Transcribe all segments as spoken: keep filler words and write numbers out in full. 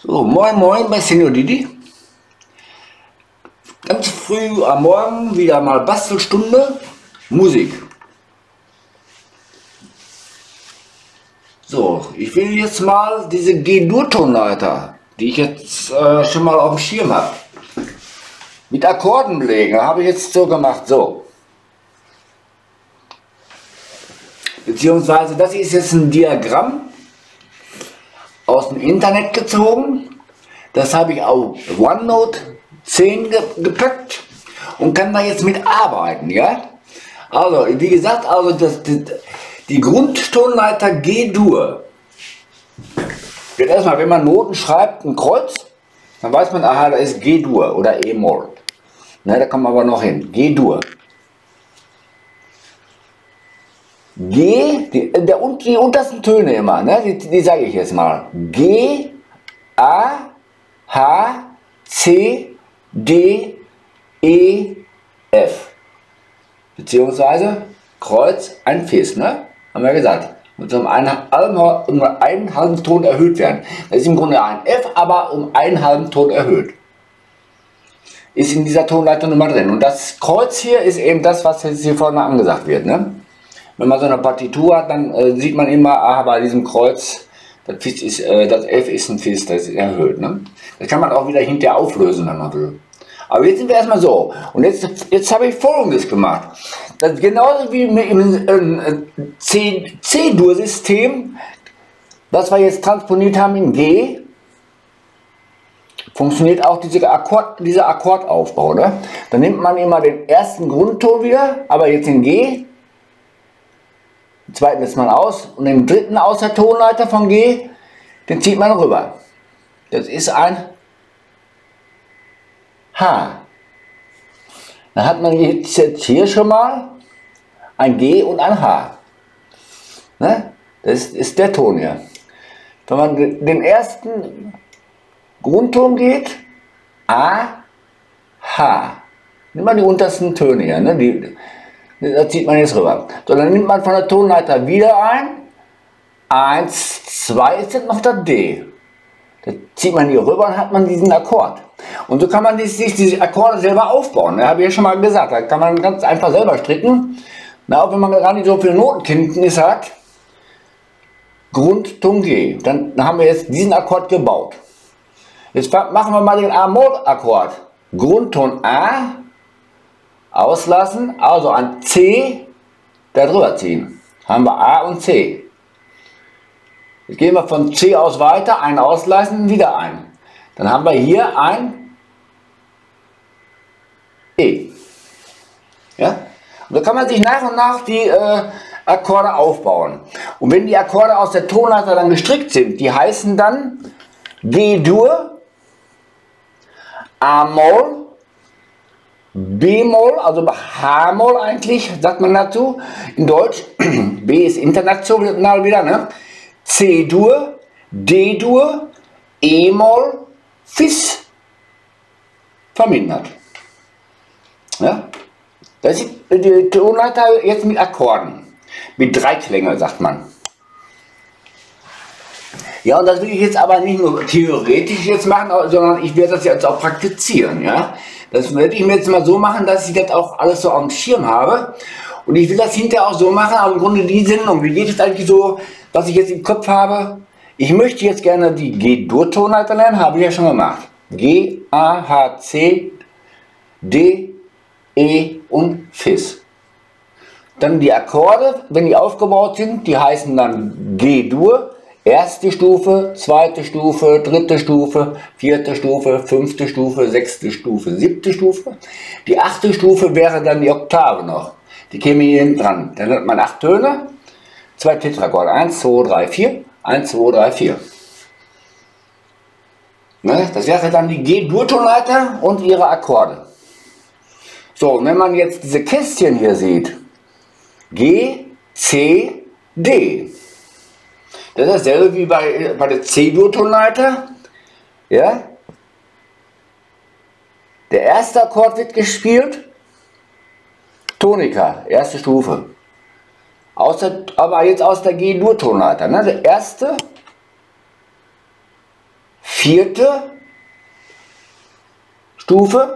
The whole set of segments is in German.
So, moin moin bei Senior Didi. Ganz früh am Morgen wieder mal Bastelstunde Musik. So, ich will jetzt mal diese G-Dur-Tonleiter, die ich jetzt äh, schon mal auf dem Schirm habe, mit Akkorden belegen. Da habe ich jetzt so gemacht, so. Beziehungsweise das ist jetzt ein Diagramm aus dem Internet gezogen. Das habe ich auf OneNote zehn ge gepackt und kann da jetzt mit arbeiten, ja. Also wie gesagt, also das, das, die Grundtonleiter G-Dur wird erstmal, wenn man Noten schreibt, ein Kreuz, dann weiß man, aha, da ist G-Dur oder E-Moll. Ne, da kommen wir aber noch hin. G-Dur. G, die, der, die untersten Töne immer, ne? die, die sage ich jetzt mal. G, A, H, C, D, E, F. Beziehungsweise Kreuz, ein Fis, ne? Haben wir gesagt. Und um einen, um einen halben Ton erhöht werden. Das ist im Grunde ein F, aber um einen halben Ton erhöht. Ist in dieser Tonleiternummer drin. Und das Kreuz hier ist eben das, was jetzt hier vorne angesagt wird, ne? Wenn man so eine Partitur hat, dann äh, sieht man immer, ah, bei diesem Kreuz, das, Fis ist, äh, das F ist ein Fis, das ist erhöht. Ne? Das kann man auch wieder hinterher auflösen, wenn man will. Aber jetzt sind wir erstmal so. Und jetzt, jetzt habe ich Folgendes gemacht. Das ist genauso wie im äh, C-Dur-System, was wir jetzt transponiert haben in G, funktioniert auch diese Akkord, dieser Akkordaufbau. Ne? Dann nimmt man immer den ersten Grundton wieder, aber jetzt in G. Den zweiten lässt man aus und den dritten aus der Tonleiter von G, den zieht man rüber. Das ist ein H. Dann hat man jetzt hier schon mal ein G und ein H. Ne? Das ist der Ton hier. Wenn man den ersten Grundton geht, A, H. Nimmt man die untersten Töne hier. Ne? Die, Das zieht man jetzt rüber. So, dann nimmt man von der Tonleiter wieder ein. eins, zwei ist jetzt noch das D. Das zieht man hier rüber und hat man diesen Akkord. Und so kann man sich diese Akkorde selber aufbauen. Da habe ich ja schon mal gesagt. Da kann man ganz einfach selber stricken. Na, auch wenn man gar nicht so viel Notenkenntnis hat. Grund, Ton, G. Dann haben wir jetzt diesen Akkord gebaut. Jetzt machen wir mal den A-Moll-Akkord. Grundton A. Auslassen, also an C darüber ziehen. Haben wir A und C. Jetzt gehen wir von C aus weiter, ein auslassen, wieder ein. Dann haben wir hier ein E. Ja? Und so kann man sich nach und nach die äh, Akkorde aufbauen. Und wenn die Akkorde aus der Tonleiter dann gestrickt sind, die heißen dann G-Dur, A-Moll, B-Moll, also H-Moll eigentlich, sagt man dazu, in Deutsch. B ist international wieder, ne? C-Dur, D-Dur, E-Moll, Fis vermindert. Ja? Das ist die Tonleiter jetzt mit Akkorden, mit drei Klänge, sagt man. Ja, und das will ich jetzt aber nicht nur theoretisch jetzt machen, sondern ich werde das jetzt auch praktizieren, ja. Das werde ich mir jetzt mal so machen, dass ich das auch alles so auf dem Schirm habe. Und ich will das hinterher auch so machen, aber im Grunde die Sendung, wie geht es eigentlich so, was ich jetzt im Kopf habe. Ich möchte jetzt gerne die G-Dur-Tonleiter lernen, habe ich ja schon gemacht. G, A, H, C, D, E und Fis. Dann die Akkorde, wenn die aufgebaut sind, die heißen dann G-Dur. Erste Stufe, zweite Stufe, dritte Stufe, vierte Stufe, fünfte Stufe, sechste Stufe, siebte Stufe. Die achte Stufe wäre dann die Oktave noch. Die käme hier hinten dran. Dann hat man acht Töne, zwei Tetraakkorde. eins, zwei, drei, vier. eins, zwei, drei, vier. Ne? Das wäre dann die G-Dur-Tonleiter und ihre Akkorde. So, und wenn man jetzt diese Kästchen hier sieht, G, C, D. Das ist dasselbe wie bei, bei der C-Dur-Tonleiter. Ja? Der erste Akkord wird gespielt, Tonika, erste Stufe. Aus der, aber jetzt aus der G-Dur-Tonleiter. Ne? Der erste vierte Stufe,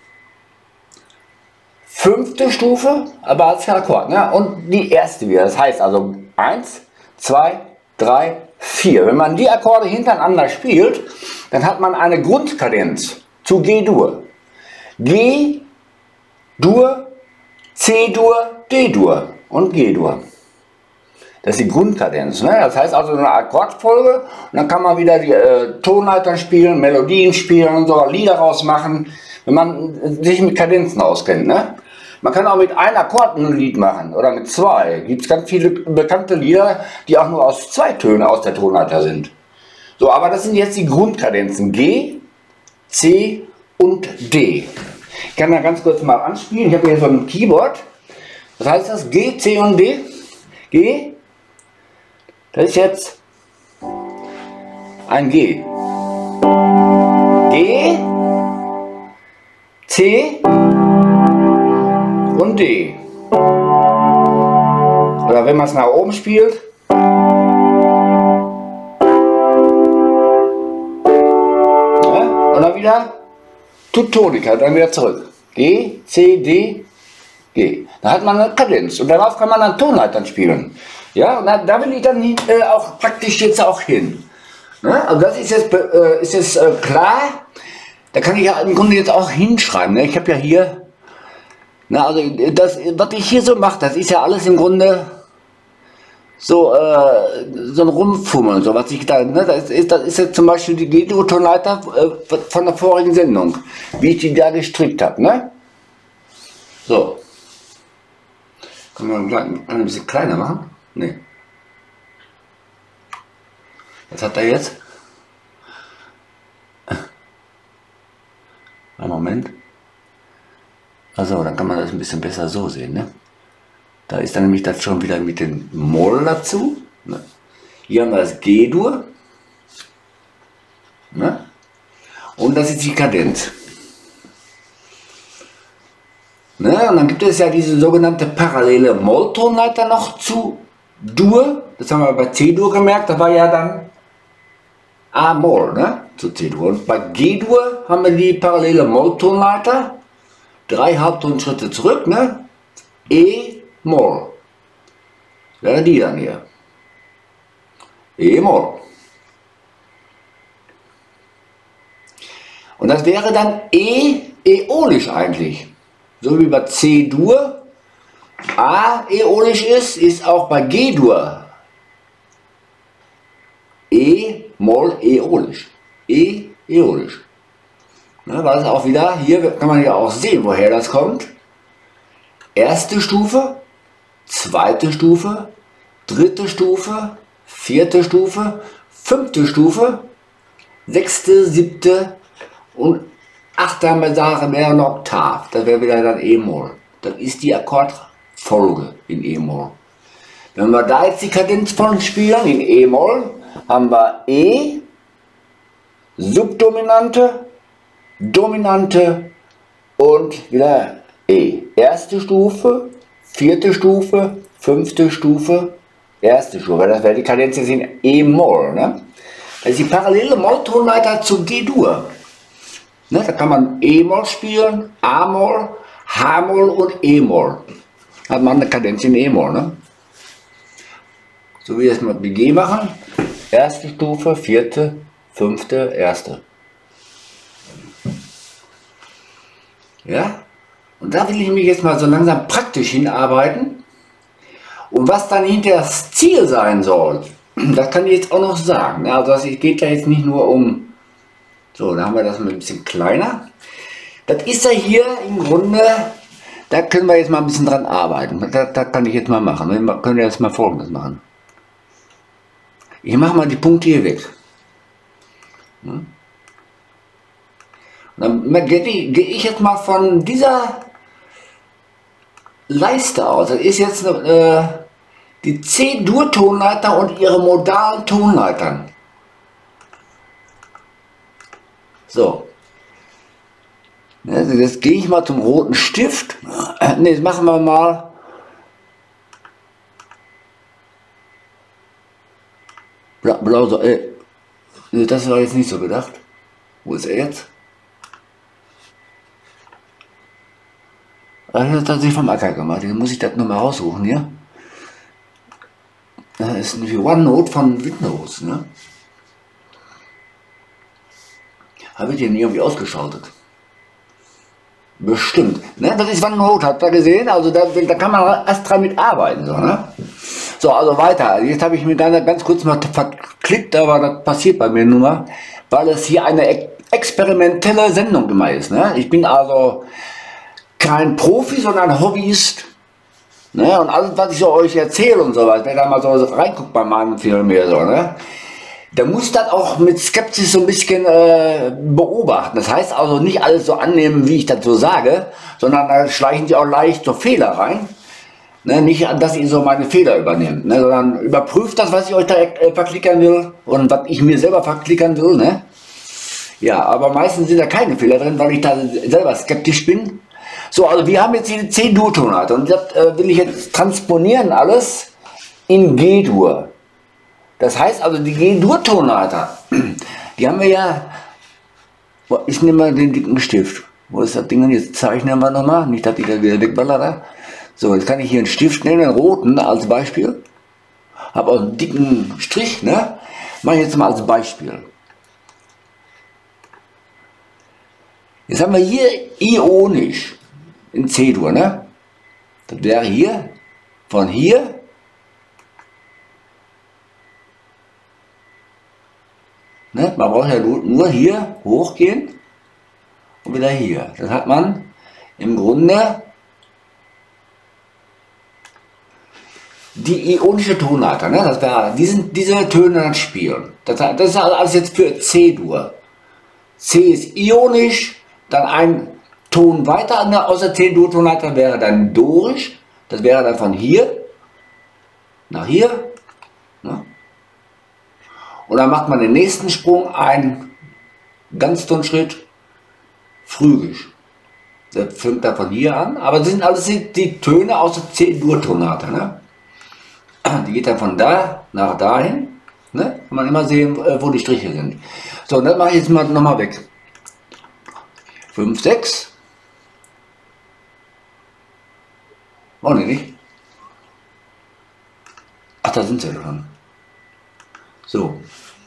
fünfte Stufe, aber als Akkord, ne? Und die erste wieder. Das heißt also eins, zwei, drei, vier. Wenn man die Akkorde hintereinander spielt, dann hat man eine Grundkadenz zu G-Dur. G, Dur, C-Dur, D-Dur und G-Dur. Das ist die Grundkadenz. Ne? Das heißt also eine Akkordfolge und dann kann man wieder die äh, Tonleitern spielen, Melodien spielen und sogar Lieder rausmachen, wenn man sich mit Kadenzen auskennt. Ne? Man kann auch mit einem Akkord ein Lied machen oder mit zwei. Gibt es ganz viele bekannte Lieder, die auch nur aus zwei Tönen aus der Tonleiter sind. So, aber das sind jetzt die Grundkadenzen G, C und D. Ich kann da ganz kurz mal anspielen. Ich habe hier so ein Keyboard. Was heißt das? G, C und D. G, das ist jetzt ein G. G, C und D. Oder wenn man es nach oben spielt. Ja, und dann wieder Tutonika, dann wieder zurück. G, C, D, G. Da hat man eine Kadenz und darauf kann man dann Tonleitern spielen. Ja, und da, da will ich dann äh, auch praktisch jetzt auch hin. Ne? Also das ist jetzt, äh, ist jetzt äh, klar. Da kann ich ja im Grunde jetzt auch hinschreiben. Ne? Ich habe ja hier, na, also das, was ich hier so mache, das ist ja alles im Grunde so, äh, so ein Rumfummeln, so was ich da, ne? das, ist, das ist jetzt zum Beispiel die G-Dur-Tonleiter äh, von der vorigen Sendung, wie ich die da gestrickt habe. Ne? So. Können wir ein bisschen kleiner machen? Ne. Was hat er jetzt? Einen Moment. Also, dann kann man das ein bisschen besser so sehen. Ne? Da ist dann nämlich das schon wieder mit dem Moll dazu. Ne? Hier haben wir das G-Dur. Ne? Und das ist die Kadenz. Ne? Und dann gibt es ja diese sogenannte parallele Molltonleiter noch zu Dur. Das haben wir bei C-Dur gemerkt. Das war ja dann A-Moll, ne? Zu C-Dur. Und bei G-Dur haben wir die parallele Molltonleiter. Drei Halbtonschritte zurück, ne? E-Moll. Wäre die dann hier. E-Moll. Und das wäre dann E-Äolisch eigentlich. So wie bei C-Dur A-Äolisch ist, ist auch bei G-Dur E-Moll-Äolisch. E-Äolisch. Ne, weil es auch wieder, hier kann man ja auch sehen, woher das kommt. Erste Stufe, zweite Stufe, dritte Stufe, vierte Stufe, fünfte Stufe, sechste, siebte und achte haben wir Sache mehr eine Oktav. Das wäre wieder dann E-Moll. Das ist die Akkordfolge in E-Moll. Wenn wir da jetzt die Kadenz von spielen, in E-Moll, haben wir E, Subdominante, Dominante und wieder E. Erste Stufe, vierte Stufe, fünfte Stufe, erste Stufe. Das wäre die Kadenz jetzt in E-Moll. Ne? Das ist die parallele Molltonleiter zu G-Dur. Ne? Da kann man E-Moll spielen, A-Moll, H-Moll und E-Moll. Hat man eine Kadenz in E-Moll. Ne? So wie wir es mit G machen. Erste Stufe, vierte, fünfte, erste. Ja? Und da will ich mich jetzt mal so langsam praktisch hinarbeiten. Und was dann hinterher das Ziel sein soll, das kann ich jetzt auch noch sagen. Also es geht ja jetzt nicht nur um, so, da haben wir das mal ein bisschen kleiner. Das ist ja hier im Grunde, da können wir jetzt mal ein bisschen dran arbeiten. Da, da kann ich jetzt mal machen. Wir können jetzt mal Folgendes machen. Ich mache mal die Punkte hier weg. Und dann gehe ich jetzt mal von dieser Leiste aus. Das ist jetzt äh, die C-Dur-Tonleiter und ihre modalen Tonleitern. So. Also jetzt gehe ich mal zum roten Stift. Ne, jetzt machen wir mal blau, blau so, äh, Das war jetzt nicht so gedacht. Wo ist er jetzt? Das hat sich vom Acker gemacht. Jetzt muss ich das nochmal raussuchen hier. Das ist ein OneNote von Windows. Ne? Habe ich den irgendwie ausgeschaltet? Bestimmt. Ne? Das ist OneNote, habt ihr gesehen? Also da, da kann man erst dran mit arbeiten. So, ne? So, also weiter. Jetzt habe ich mir ganz, ganz kurz mal verklickt, aber das passiert bei mir nur mal, weil es hier eine ex experimentelle Sendung immer ist. Ne? Ich bin also kein Profi, sondern Hobbyist. Ne? Und alles, was ich so euch erzähle und sowas, wenn da mal so reinguckt bei meinem Film hier so, ne? Der muss das auch mit Skepsis so ein bisschen äh, beobachten. Das heißt also nicht alles so annehmen, wie ich das so sage, sondern da schleichen sie auch leicht so Fehler rein. Ne? Nicht, dass ihr so meine Fehler übernehmt, ne? Sondern überprüft das, was ich euch da äh, verklickern will und was ich mir selber verklickern will. Ne? Ja, aber meistens sind da keine Fehler drin, weil ich da selber skeptisch bin. So, also wir haben jetzt hier C-Dur-Tonart und das äh, will ich jetzt transponieren alles in G-Dur. Das heißt also, die G-Dur-Tonleiter, die haben wir ja, ich nehme mal den dicken Stift. Wo ist das Ding denn? Jetzt zeichnen wir nochmal, nicht, dass ich da wieder wegballere. So, jetzt kann ich hier einen Stift nehmen, den roten als Beispiel. Habe auch einen dicken Strich, ne? Mache ich jetzt mal als Beispiel. Jetzt haben wir hier ionisch in C-Dur, ne? Das wäre hier, von hier Ne? Man braucht ja nur hier hochgehen und wieder hier. Dann hat man im Grunde die ionische Tonleiter. Ne? Das wäre diesen, diese Töne dann spielen. Das, das ist alles jetzt für C-Dur. C ist ionisch, dann ein Ton weiter aus der C-Dur-Tonleiter wäre dann dorisch. Das wäre dann von hier nach hier. Ne? Und dann macht man den nächsten Sprung, einen Ganztonschritt, phrygisch. Das fängt dann von hier an, aber das sind alles die, die Töne aus der C-Dur-Tonate. Ne? Die geht dann von da nach dahin. Ne? Kann man immer sehen, wo die Striche sind. So, und das mache ich jetzt mal nochmal weg. fünf, sechs. Oh ne, nicht. Ach, da sind sie schon. So.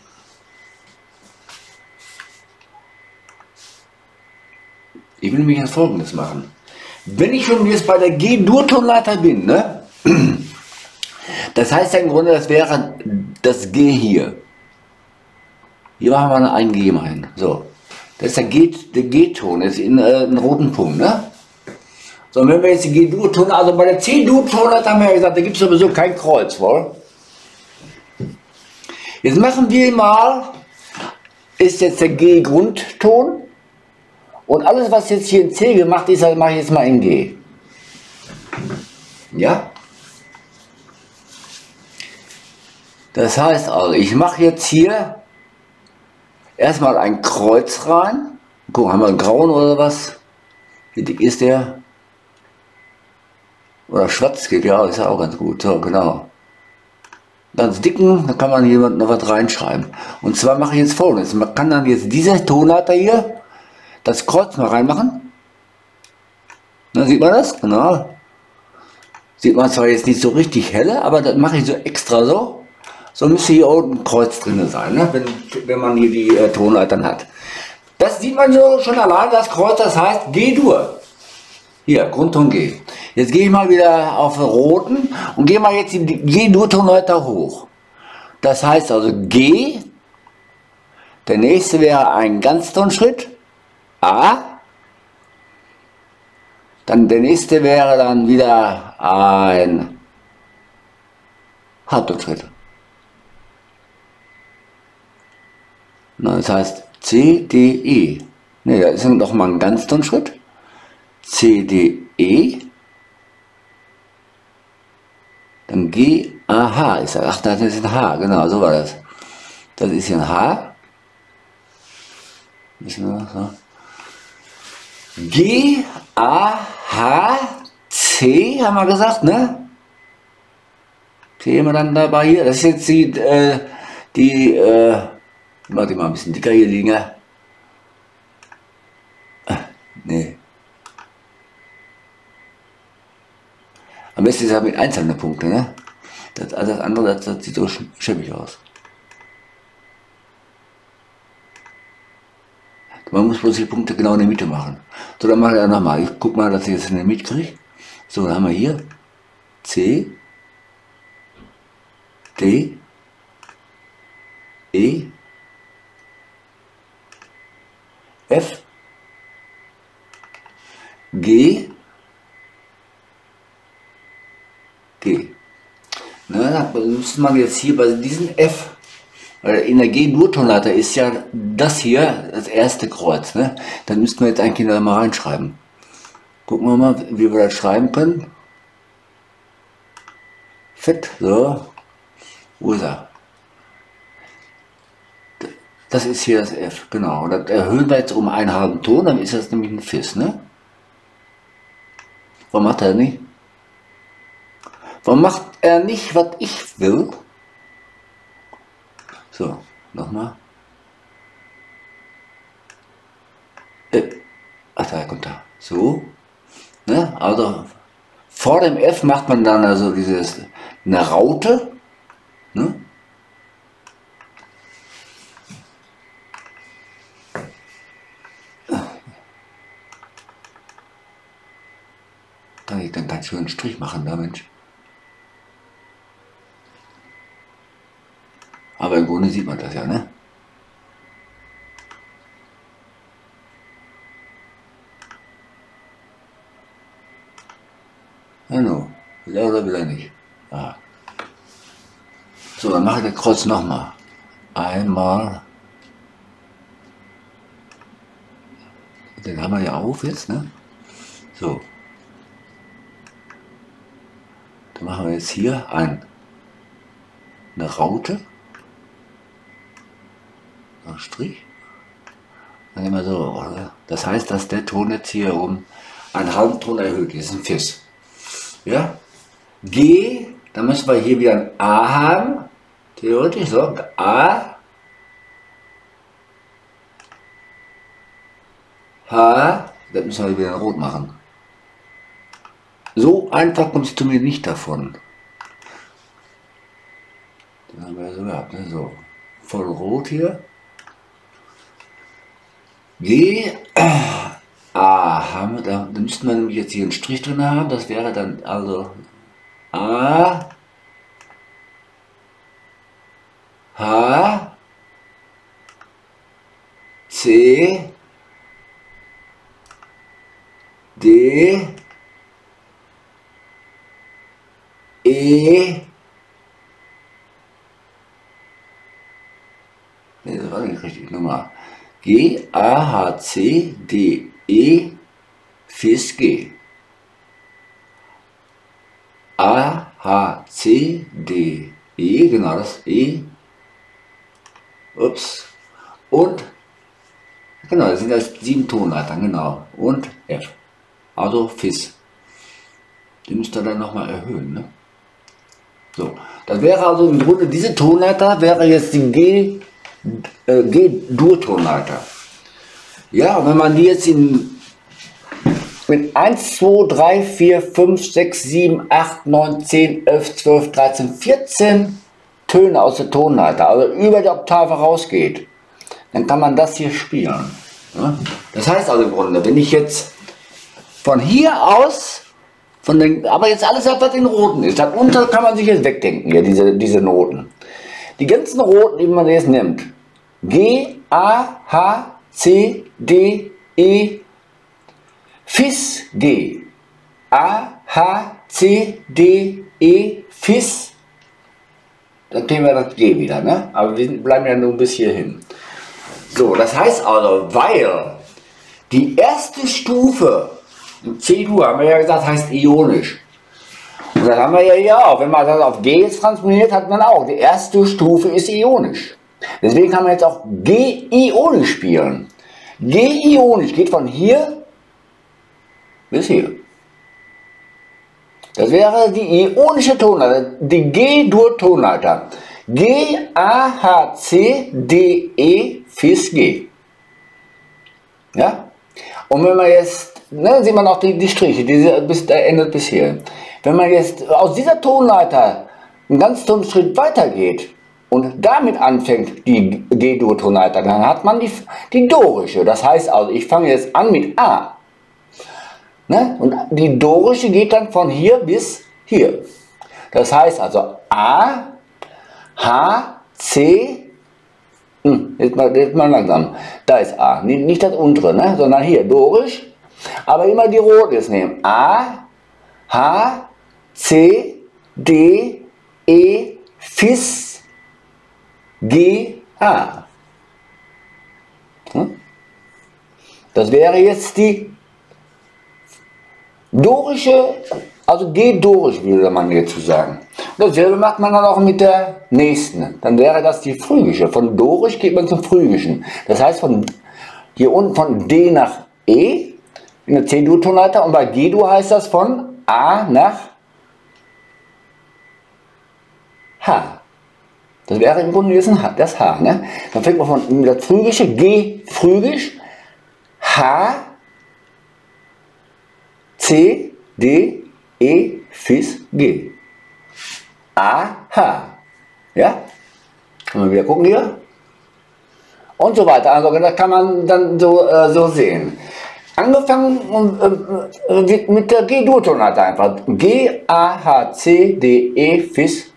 Ich will nämlich jetzt Folgendes machen. Wenn ich schon jetzt bei der G-Dur-Tonleiter bin, ne? Das heißt ja im Grunde, das wäre das G hier. Hier machen wir ein G mal hin. So. Das ist der G-Ton, der G-Ton, ist in äh, einen roten Punkt, ne? So, und wenn wir jetzt die G-Dur-Tonleiter, also bei der C-Dur-Tonleiter haben wir ja gesagt, da gibt es sowieso kein Kreuz, wohl? Jetzt machen wir mal, ist jetzt der G-Grundton und alles, was jetzt hier in C gemacht ist, das mache ich jetzt mal in G. Ja? Das heißt also, ich mache jetzt hier erstmal ein Kreuz rein. Guck, haben wir einen grauen oder was? Wie dick ist der? Oder schwarz geht, ja, ist ja auch ganz gut. So, genau. Ganz dicken, da kann man hier noch was reinschreiben. Und zwar mache ich jetzt Folgendes. Man kann dann jetzt diese Tonleiter hier, das Kreuz mal reinmachen. Dann sieht man das, genau. Sieht man zwar jetzt nicht so richtig helle, aber das mache ich so extra so. So müsste hier unten ein Kreuz drin sein, ne? wenn, wenn man hier die äh, Tonleitern hat. Das sieht man so schon allein, das Kreuz, das heißt G-Dur. Hier, Grundton G. Jetzt gehe ich mal wieder auf den roten und gehe mal jetzt die G-Dur-Tonleiter hoch. Das heißt also G, der nächste wäre ein Ganztonschritt, A, dann der nächste wäre dann wieder ein Halbtonschritt. Das heißt C, D, E. Ne, da ist noch mal ein Ganztonschritt. C, D, E. Dann G, A, H ist das. Ach, das ist ein H, genau, so war das. Das ist hier ein H. G, A, H, C, haben wir gesagt, ne? C haben wir dann dabei hier. Das ist jetzt die, äh, die, äh, Mach die mal ein bisschen dicker hier, die Dinger. Nee. Am besten ist es mit einzelnen Punkten, ne? Das, das andere, das, das sieht so schäbig aus. Man muss bloß die Punkte genau in der Mitte machen. So, dann mache ich das nochmal. Ich guck mal, dass ich das in der Mitte kriege. So, dann haben wir hier C, D, E, F, G, G. Na, dann müsste man jetzt hier bei diesem F, weil in der G-Dur-Tonleiter ist ja das hier das erste Kreuz. Ne? Dann müssten wir jetzt eigentlich da mal reinschreiben. Gucken wir mal, wie wir das schreiben können. Fett, so. Wo ist er? Das ist hier das F, genau. Und das erhöhen wir jetzt um einen halben Ton, dann ist das nämlich ein Fis, ne? Warum macht er nicht? Warum macht er nicht, was ich will? So, nochmal. Äh, ach, da kommt er. So. Ne? Also, vor dem F macht man dann also dieses, eine Raute. Ne? Kann ich dann ganz schön einen Strich machen da, Mensch. Aber im Grunde sieht man das ja, ne? Genau. Will er oder will er nicht? Ah. So, dann mache ich das Kreuz nochmal. Einmal. Den haben wir ja auf jetzt, ne? So. Dann machen wir jetzt hier ein, eine Raute. Ein Strich. Dann immer so. Oder? Das heißt, dass der Ton jetzt hier um einen halben Ton erhöht ist. Ein Fis. Ja? G, dann müssen wir hier wieder ein A haben. Theoretisch so. A. H. Das müssen wir wieder rot machen. So einfach kommst du mir nicht davon. Den haben wir ja so gehabt, ne? So. Voll rot hier. G, A haben wir, da, da müssten wir nämlich jetzt hier einen Strich drin haben, das wäre dann also A, H, C, D, E, ne, das war nicht richtig, nochmal. G, A, H, C, D, E, Fis, G. A, H, C, D, E, genau das E. Ups. Und, genau, das sind das sieben Tonleitern, genau. Und F. Also Fis. Die müsst ihr dann nochmal erhöhen, ne? So, das wäre also im Grunde, diese Tonleiter wäre jetzt die G, äh, G-Dur-Tonleiter. Ja, und wenn man die jetzt in, mit eins, zwei, drei, vier, fünf, sechs, sieben, acht, neun, zehn, elf, zwölf, dreizehn, vierzehn Töne aus der Tonleiter, also über die Oktave rausgeht, dann kann man das hier spielen. Ja? Das heißt also im Grunde, wenn ich jetzt von hier aus, von den, aber jetzt alles ab, was in Roten ist, darunter kann man sich jetzt wegdenken, ja, diese, diese Noten. Die ganzen Roten, die man jetzt nimmt, G, A, H, C, D, E, Fis, G, A, H, C, D, E, Fis, dann kriegen wir das G wieder, ne? Aber wir bleiben ja nur bis hierhin. So, das heißt also, weil die erste Stufe im C-Dur, haben wir ja gesagt, heißt ionisch. Und das haben wir ja hier auch. Wenn man das auf G jetzt transponiert, hat man auch. Die erste Stufe ist ionisch. Deswegen kann man jetzt auch G-ionisch spielen. G-ionisch geht von hier bis hier. Das wäre die ionische Tonleiter, die G-Dur-Tonleiter. G, A, H, C, D, E, Fis, G. Ja? Und wenn man jetzt, ne, sieht man auch die, die Striche, die bis, der endet bis hier. Wenn man jetzt aus dieser Tonleiter einen ganz tollen Schritt weitergeht und damit anfängt, die G-Dur-Tonleiter, dann hat man die, die dorische. Das heißt also, ich fange jetzt an mit A. Ne? Und die dorische geht dann von hier bis hier. Das heißt also A, H, C, hm, jetzt, mal, jetzt mal langsam, da ist A, nicht, nicht das untere, ne? Sondern hier dorisch, aber immer die rote jetzt nehmen. A, H, C, D, E, Fis, G, A. Hm? Das wäre jetzt die dorische, also G-dorisch würde man jetzt sagen. Dasselbe macht man dann auch mit der nächsten. Dann wäre das die phrygische. Von dorisch geht man zum phrygischen. Das heißt von hier unten von D nach E in der C-Dur-Tonleiter und bei G-Dur heißt das von A nach H. Das wäre im Grunde jetzt ein H, das H. Ne? Dann fängt man von der phrygische G phrygisch, H, C, D, E, Fis, G. A, H. Ja? Können wir wieder gucken hier. Und so weiter. Also das kann man dann so, äh, so sehen. Angefangen äh, mit der G-Dur-Tonleiter einfach. G, A, H, C, D, E, Fis,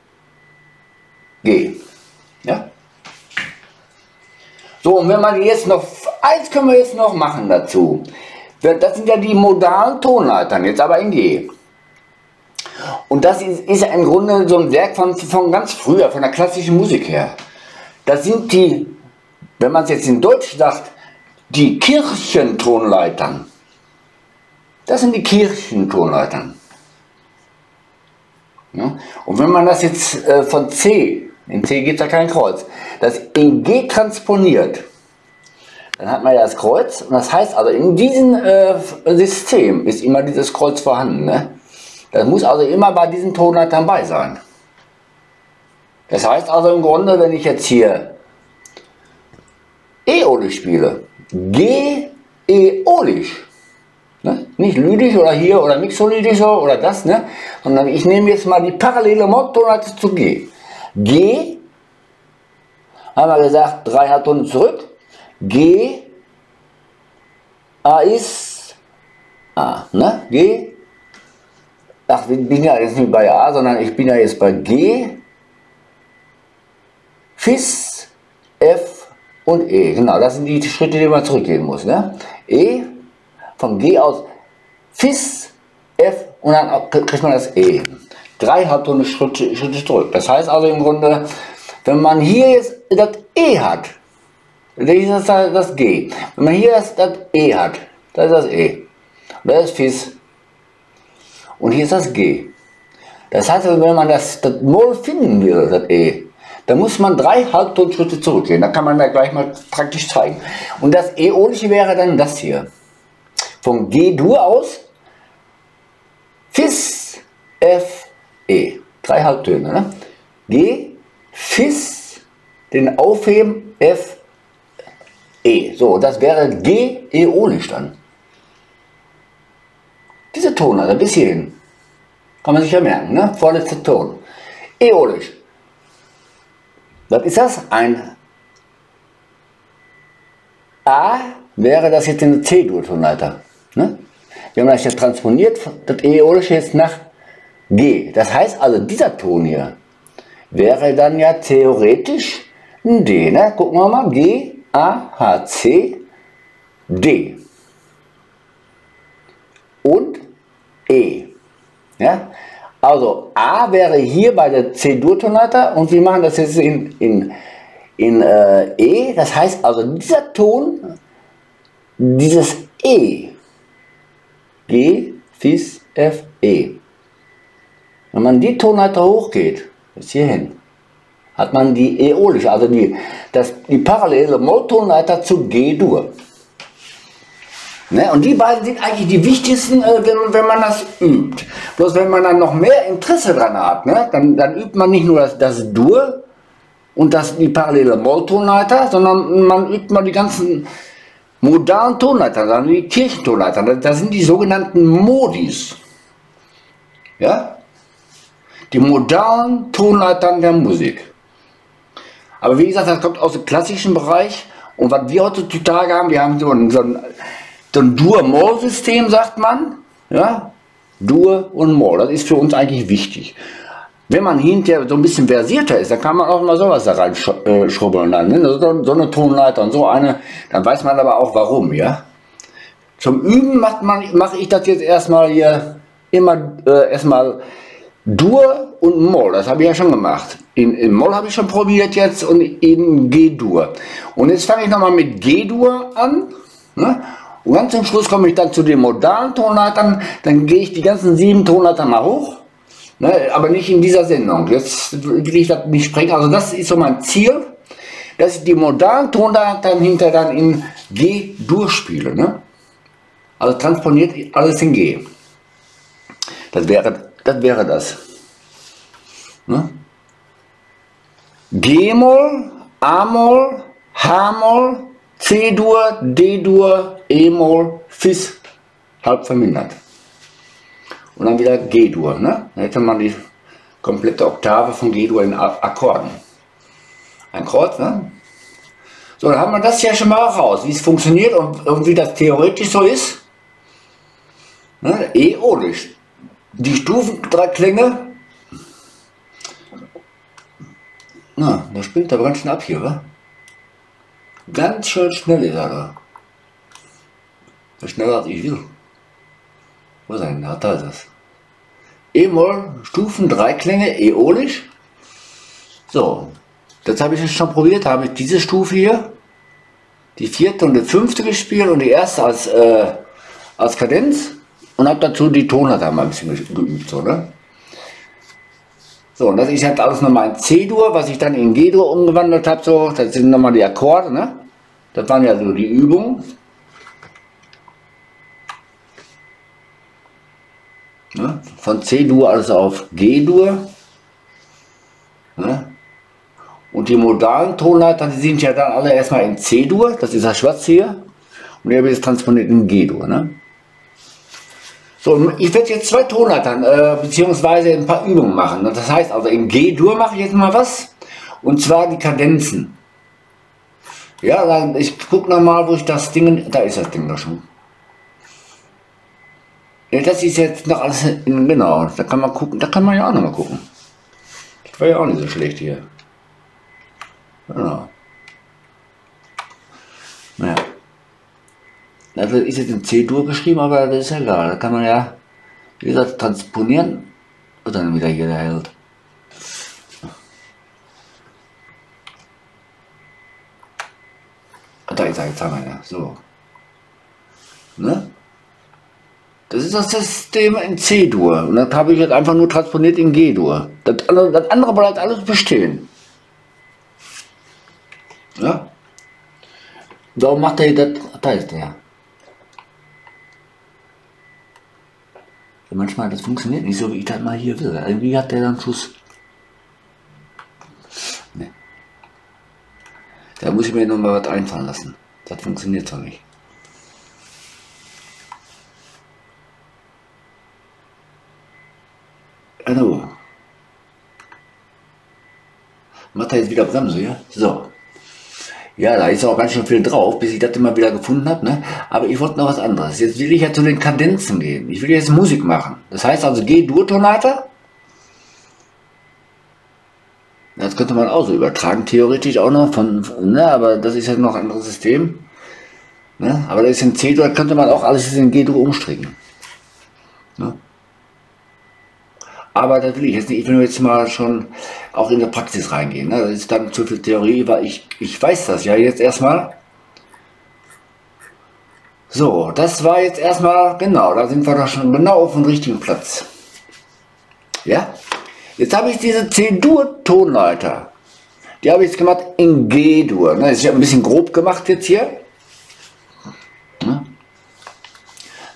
G. Ja? So, und wenn man jetzt noch, eins können wir jetzt noch machen dazu. Das sind ja die modalen Tonleitern, jetzt aber in G. Und das ist, ist ja im Grunde so ein Werk von, von ganz früher, von der klassischen Musik her. Das sind die, wenn man es jetzt in Deutsch sagt, die Kirchentonleitern. Das sind die Kirchentonleitern. Ja? Und wenn man das jetzt äh, von C, in C gibt es ja kein Kreuz, das in G transponiert, dann hat man ja das Kreuz. Und das heißt also, in diesem äh, System ist immer dieses Kreuz vorhanden. Ne? Das muss also immer bei diesen Tonleitern dabei sein. Das heißt also im Grunde, wenn ich jetzt hier Äolisch spiele, G, Äolisch, ne? Nicht lydisch oder hier oder mixolydisch oder das, ne? Sondern ich nehme jetzt mal die parallele Mod-Tonleiter zu G. G, haben wir gesagt, drei Halbtonen zurück, G, A ist A, ne? G, ach, ich bin ja jetzt nicht bei A, sondern ich bin ja jetzt bei G, Fis, F und E. Genau, das sind die Schritte, die man zurückgehen muss. Ne? E, von G aus Fis, F und dann kriegt man das E. Drei Halbtonen Schritte, Schritte zurück. Das heißt also im Grunde, wenn man hier jetzt das E hat, das ist das, das G. Wenn man hier das, das E hat, das ist das E. Das ist Fis. Und hier ist das G. Das heißt, wenn man das, das Moll finden will, das E, dann muss man drei Halbtonschritte zurückgehen. Da kann man da gleich mal praktisch zeigen. Und das Äolische wäre dann das hier. Von G-Dur aus, Fis, F, E. Drei Halbtöne. Ne? G, Fis, den Aufheben, F, E. So, das wäre G, Äolisch dann. Diese Tonleiter bis hierhin. Kann man sich ja merken, ne? Vorletzter Ton. Äolisch. Was ist das? Ein A wäre das jetzt eine C-Dur-Tonleiter. Ne? Wenn man das jetzt transponiert, das Äolische jetzt nach G. Das heißt also, dieser Ton hier wäre dann ja theoretisch ein D. Ne? Gucken wir mal. G, A, H, C, D. Und E. Ja? Also A wäre hier bei der C-Dur-Tonleiter und wir machen das jetzt in, in, in äh, E. Das heißt also, dieser Ton, dieses E, G, Fis, F, E. Wenn man die Tonleiter hochgeht, bis hierhin, hat man die Äolische, also die, das, die parallele Molltonleiter zu G-Dur. Ne? Und die beiden sind eigentlich die wichtigsten, äh, wenn, wenn man das übt. Bloß wenn man dann noch mehr Interesse dran hat, ne? dann, dann übt man nicht nur das, das Dur und das, die parallele Molltonleiter, sondern man übt mal die ganzen modernen Tonleitern, dann die Kirchentonleitern. Das, das sind die sogenannten Modis. Ja? Die modernen Tonleitern der Musik. Aber wie gesagt, das kommt aus dem klassischen Bereich. Und was wir heutzutage haben, wir haben so ein, so ein, so ein Dur-Moll-System, sagt man. Ja? Dur und Moll, das ist für uns eigentlich wichtig. Wenn man hinterher so ein bisschen versierter ist, dann kann man auch mal sowas da reinschrubbeln. Dann, ne? so, so eine Tonleiter und so eine, dann weiß man aber auch warum. Ja? Zum Üben macht man, mache ich das jetzt erstmal hier immer äh, erstmal Dur und Moll, das habe ich ja schon gemacht. In, in Moll habe ich schon probiert jetzt und in G-Dur. Und jetzt fange ich nochmal mit G-Dur an. Ne? Und ganz zum Schluss komme ich dann zu den modalen Tonleitern. Dann gehe ich die ganzen sieben Tonleitern mal hoch. Ne? Aber nicht in dieser Sendung. Jetzt will ich das nicht sprechen. Also das ist so mein Ziel, dass ich die modalen Tonleitern hinter dann in G-Dur spiele. Ne? Also transponiert alles in G. Das wäre das. Wäre das. Ne? G-Moll, A-Moll, H-Moll, C-Dur, D-Dur, E-Moll, Fis, halb vermindert. Und dann wieder G-Dur. Ne? Dann hätte man die komplette Oktave von G-Dur in Akkorden. Ein Kreuz, ne? So, dann haben wir das ja schon mal raus, wie es funktioniert und, und wie das theoretisch so ist. Ne? E-Olisch. Die Stufendreiklänge. Na, der springt aber ganz schön ab hier, wa? Ganz schön schnell ist er da. So schneller als ich will. Wo ist er denn? Da ist es. E-Moll, Stufen, Dreiklänge, äolisch. So, das habe ich jetzt schon probiert. Da habe ich diese Stufe hier, die vierte und die fünfte gespielt und die erste als, äh, als Kadenz und habe dazu die Tonleiter mal ein bisschen geübt. So, ne? So, und das ist halt alles nochmal ein C-Dur, was ich dann in G-Dur umgewandelt habe. So, das sind nochmal die Akkorde, ne? Das waren ja so die Übungen. Ne? Von C-Dur also auf G-Dur. Ne? Und die modalen Tonleiter, die sind ja dann alle erstmal in C-Dur, das ist das Schwarze hier. Und hier wird es transponiert in G-Dur. Ne? So, ich werde jetzt zwei Tonleitern, äh, beziehungsweise ein paar Übungen machen. Das heißt also, in G-Dur mache ich jetzt mal was. Und zwar die Kadenzen. Ja, dann, ich gucke nochmal, wo ich das Ding, da ist das Ding doch schon. Ja, das ist jetzt noch alles, in, genau, da kann man gucken, da kann man ja auch nochmal gucken. Das war ja auch nicht so schlecht hier. Genau. Naja. Das ist jetzt in C-Dur geschrieben, aber das ist ja egal. Da kann man ja, wie gesagt, transponieren und dann wieder hier hält. Da ist er, jetzt haben wir ja. So. Ne? Das ist das System in C-Dur. Und das habe ich jetzt einfach nur transponiert in G-Dur. Das andere, das andere bleibt alles bestehen. Ja? So macht er das. Da ist der. Manchmal, das funktioniert nicht so, wie ich das mal hier will. Irgendwie hat der dann Schuss. Nee. Da muss ich mir noch mal was einfallen lassen. Das funktioniert so nicht. Hallo. Macht er jetzt wieder zusammen, so, ja? So. Ja, da ist auch ganz schön viel drauf, bis ich das immer wieder gefunden habe, ne? Aber ich wollte noch was anderes. Jetzt will ich ja zu den Kadenzen gehen. Ich will jetzt Musik machen. Das heißt also G-Dur-Tonleiter. Das könnte man auch so übertragen, theoretisch auch noch von, ne? Aber das ist ja noch ein anderes System. Ne? Aber das ist in C-Dur, könnte man auch alles in G-Dur umstricken. Ne? Aber das will ich jetzt nicht, ich will jetzt mal schon auch in der Praxis reingehen. Ne? Das ist dann zu viel Theorie, weil ich, ich weiß das ja jetzt erstmal. So, das war jetzt erstmal, genau, da sind wir doch schon genau auf dem richtigen Platz. Ja, jetzt habe ich diese C-Dur-Tonleiter. Die habe ich jetzt gemacht in G-Dur. Ne? Das ist ja ein bisschen grob gemacht jetzt hier. Ne?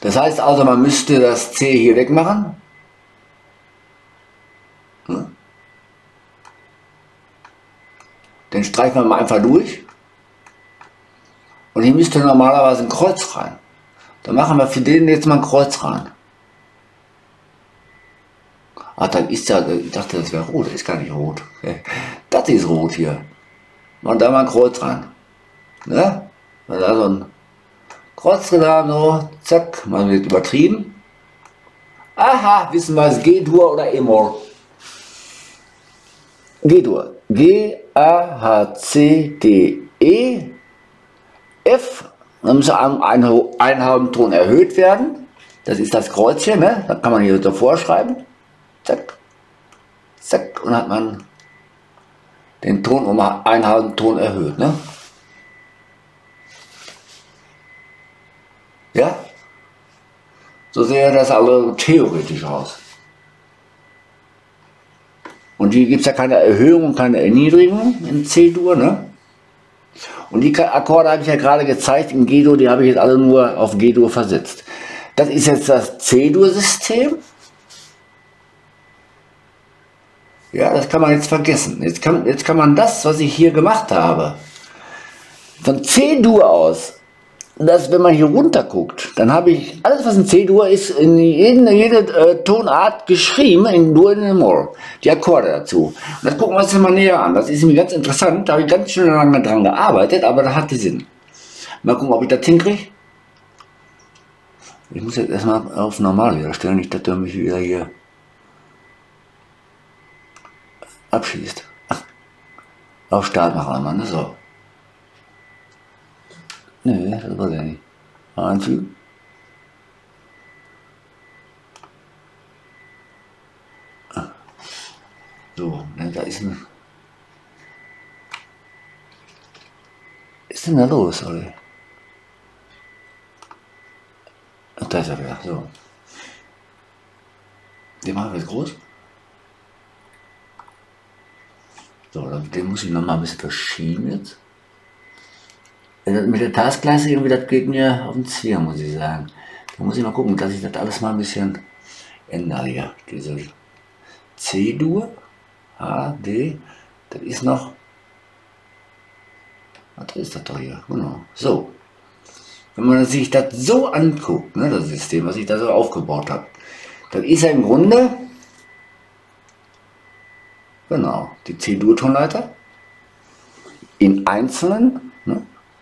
Das heißt also, man müsste das C hier wegmachen. Hm? Den streichen wir mal einfach durch. Und hier müsste normalerweise ein Kreuz rein. Dann machen wir für den jetzt mal ein Kreuz rein. Ah, dann ist ja, ich dachte, das wäre rot, das ist gar nicht rot. Das ist rot hier. Machen da mal ein Kreuz rein. Ne? Wenn wir da so ein Kreuz drin haben, so, zack, man wird übertrieben. Aha, wissen wir es, G-Dur oder E-Moll. G-Dur. G A H C D E F. Dann muss ein, ein halben Ton erhöht werden. Das ist das Kreuzchen, ne? Da kann man hier davor schreiben. Zack, zack, und hat man den Ton um einen halben Ton erhöht, ne? Ja? So sähe das alle theoretisch aus. Und hier gibt es ja keine Erhöhung und keine Erniedrigung in C-Dur, ne? Und die Akkorde habe ich ja gerade gezeigt in G-Dur, die habe ich jetzt alle nur auf G-Dur versetzt. Das ist jetzt das C-Dur-System. Ja, das kann man jetzt vergessen. Jetzt kann, jetzt kann man das, was ich hier gemacht habe, von C-Dur aus, dass wenn man hier runter guckt, dann habe ich alles, was in C-Dur ist, in jede, jede äh, Tonart geschrieben, in Dur und in Moll. Die Akkorde dazu. Und das gucken wir uns mal näher an. Das ist mir ganz interessant. Da habe ich ganz schön lange dran gearbeitet, aber das hatte Sinn. Mal gucken, ob ich das hinkriege. Ich muss jetzt erstmal auf normal wieder stellen, nicht, dass er mich wieder hier abschießt. Auf Start machen wir mal, so. Nee, das war der nicht. Einfügen. So, ne, da ist ein. Was ist denn da los, oder? Ach, da ist er wieder, so. Den machen wir jetzt groß. So, den muss ich noch mal ein bisschen verschieben jetzt. Mit der Taskleiste irgendwie, das geht mir auf den Zwirn, muss ich sagen. Da muss ich mal gucken, dass ich das alles mal ein bisschen ändere hier. Diese C-Dur, H, D, das ist noch, was ist das doch hier, genau, so. Wenn man sich das so anguckt, ne, das System, was ich da so aufgebaut habe, dann ist ja im Grunde, genau, die C-Dur-Tonleiter in einzelnen, ne,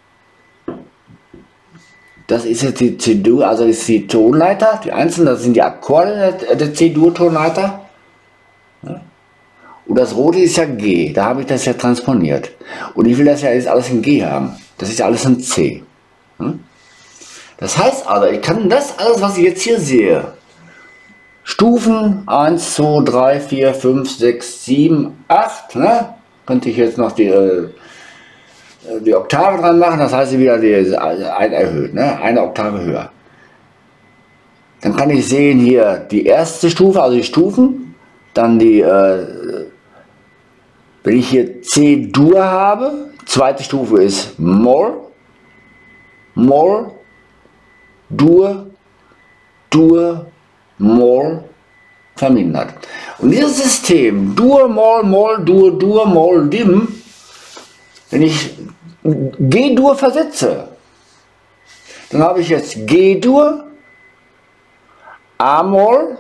das ist jetzt die C-Dur, also ist die Tonleiter, die einzelnen, das sind die Akkorde der, der C-Dur-Tonleiter. Ja. Und das rote ist ja G, da habe ich das ja transponiert. Und ich will das ja jetzt alles in G haben. Das ist ja alles in C. Ja. Das heißt aber, ich kann das alles, was ich jetzt hier sehe, Stufen eins, zwei, drei, vier, fünf, sechs, sieben, acht, ne? Könnte ich jetzt noch die... Äh, die Oktave dran machen, das heißt wieder die, ein erhöht, ne? Eine Oktave höher. Dann kann ich sehen hier die erste Stufe, also die Stufen, dann die, äh, wenn ich hier C-Dur habe, zweite Stufe ist Moll, Moll, Dur, Dur, Moll, vermindert. Und dieses System, Dur, Moll, Moll, Dur, Dur, Moll, Dim, wenn ich G-Dur versetze, dann habe ich jetzt G-Dur, A-Moll,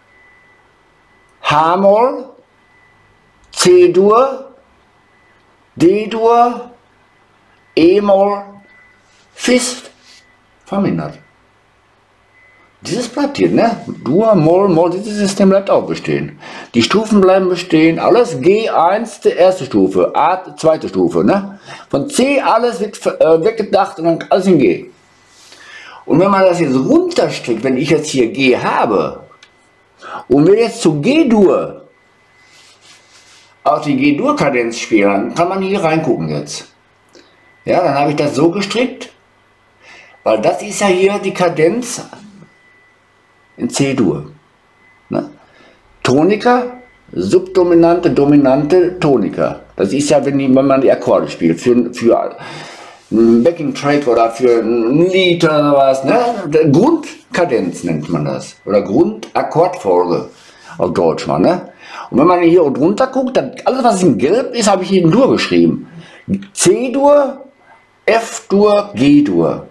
H-Moll, C-Dur, D-Dur, E-Moll, Fis vermindert. Dieses bleibt hier, ne? Dur, Moll, Moll, dieses System bleibt auch bestehen. Die Stufen bleiben bestehen, alles G eins, die erste Stufe, A, zweite Stufe, ne? Von C alles wird äh, weggedacht und dann alles in G. Und wenn man das jetzt runterstrickt, wenn ich jetzt hier G habe und will jetzt zu G-Dur auf die G-Dur-Kadenz spielen, dann kann man hier reingucken jetzt. Ja, dann habe ich das so gestrickt, weil das ist ja hier die Kadenz in C-Dur. Ne? Tonika, subdominante, dominante Tonika. Das ist ja, wenn, die, wenn man die Akkorde spielt. Für, für ein Backing-Track oder für ein Lied oder was. Ne? Grundkadenz nennt man das. Oder Grundakkordfolge auf Deutsch mal. Ne? Und wenn man hier drunter guckt, dann alles was in Gelb ist, habe ich hier in Dur geschrieben. C-Dur, F-Dur, G-Dur.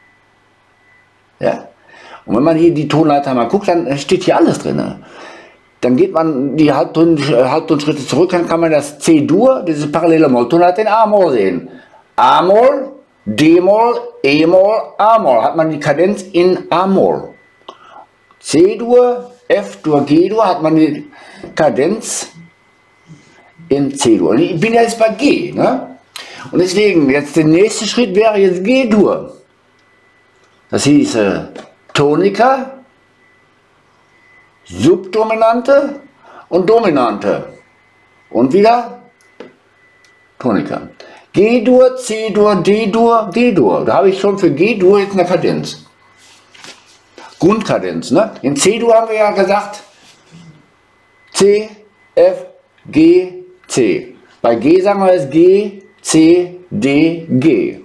Ja? Und wenn man hier die Tonleiter mal guckt, dann steht hier alles drin. Dann geht man die Halbton, Halbtonschritte zurück, dann kann man das C-Dur, diese parallele Molltonleiter in A-Moll sehen. A-Moll, D-Moll, E-Moll, A-Moll. Hat man die Kadenz in A-Moll. C-Dur, F-Dur, G-Dur hat man die Kadenz in C-Dur. Und ich bin ja jetzt bei G. Ne? Und deswegen, jetzt der nächste Schritt wäre jetzt G-Dur. Das hieße Tonika, Subdominante und Dominante. Und wieder Tonika. G-Dur, C-Dur, D-Dur, G-Dur. Da habe ich schon für G-Dur jetzt eine Kadenz. Grundkadenz. Ne? In C-Dur haben wir ja gesagt C, F, G, C. Bei G sagen wir es G, C, D, G.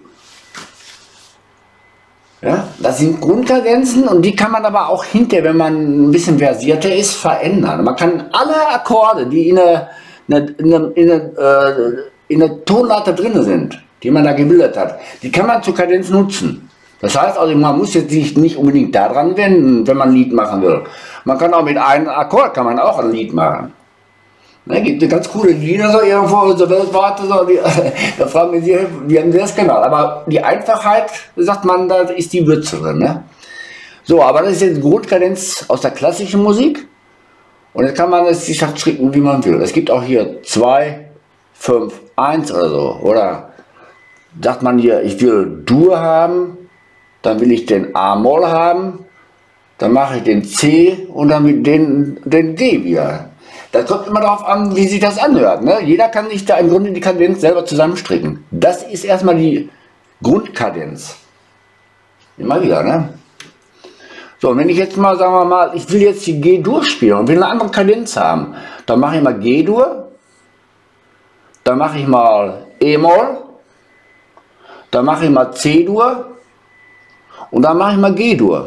Ja, das sind Grundkadenzen und die kann man aber auch hinterher, wenn man ein bisschen versierter ist, verändern. Man kann alle Akkorde, die in der, in der, in der, äh, in der Tonleiter drin sind, die man da gebildet hat, die kann man zur Kadenz nutzen. Das heißt also, man muss jetzt sich nicht unbedingt daran wenden, wenn man ein Lied machen will. Man kann auch mit einem Akkord kann man auch ein Lied machen. Es gibt ganz coole Lieder so irgendwo so weltweit, so, die, da fragen wir sich, wie haben sie das genau? Aber die Einfachheit, sagt man, da ist die Würze drin. Ne? So, aber das ist jetzt Grundkadenz aus der klassischen Musik. Und jetzt kann man es sich stricken, wie man will. Es gibt auch hier zwei, fünf, eins oder so. Oder sagt man hier, ich will Dur haben, dann will ich den A-Moll haben, dann mache ich den C und dann den, den D wieder. Das kommt immer darauf an, wie sich das anhört. Ne? Jeder kann sich da im Grunde die Kadenz selber zusammenstricken. Das ist erstmal die Grundkadenz. Immer wieder, ne? So, und wenn ich jetzt mal, sagen wir mal, ich will jetzt die G-Dur spielen und will eine andere Kadenz haben, dann mache ich mal G-Dur, dann mache ich mal E-Moll, dann mache ich mal C-Dur und dann mache ich mal G-Dur.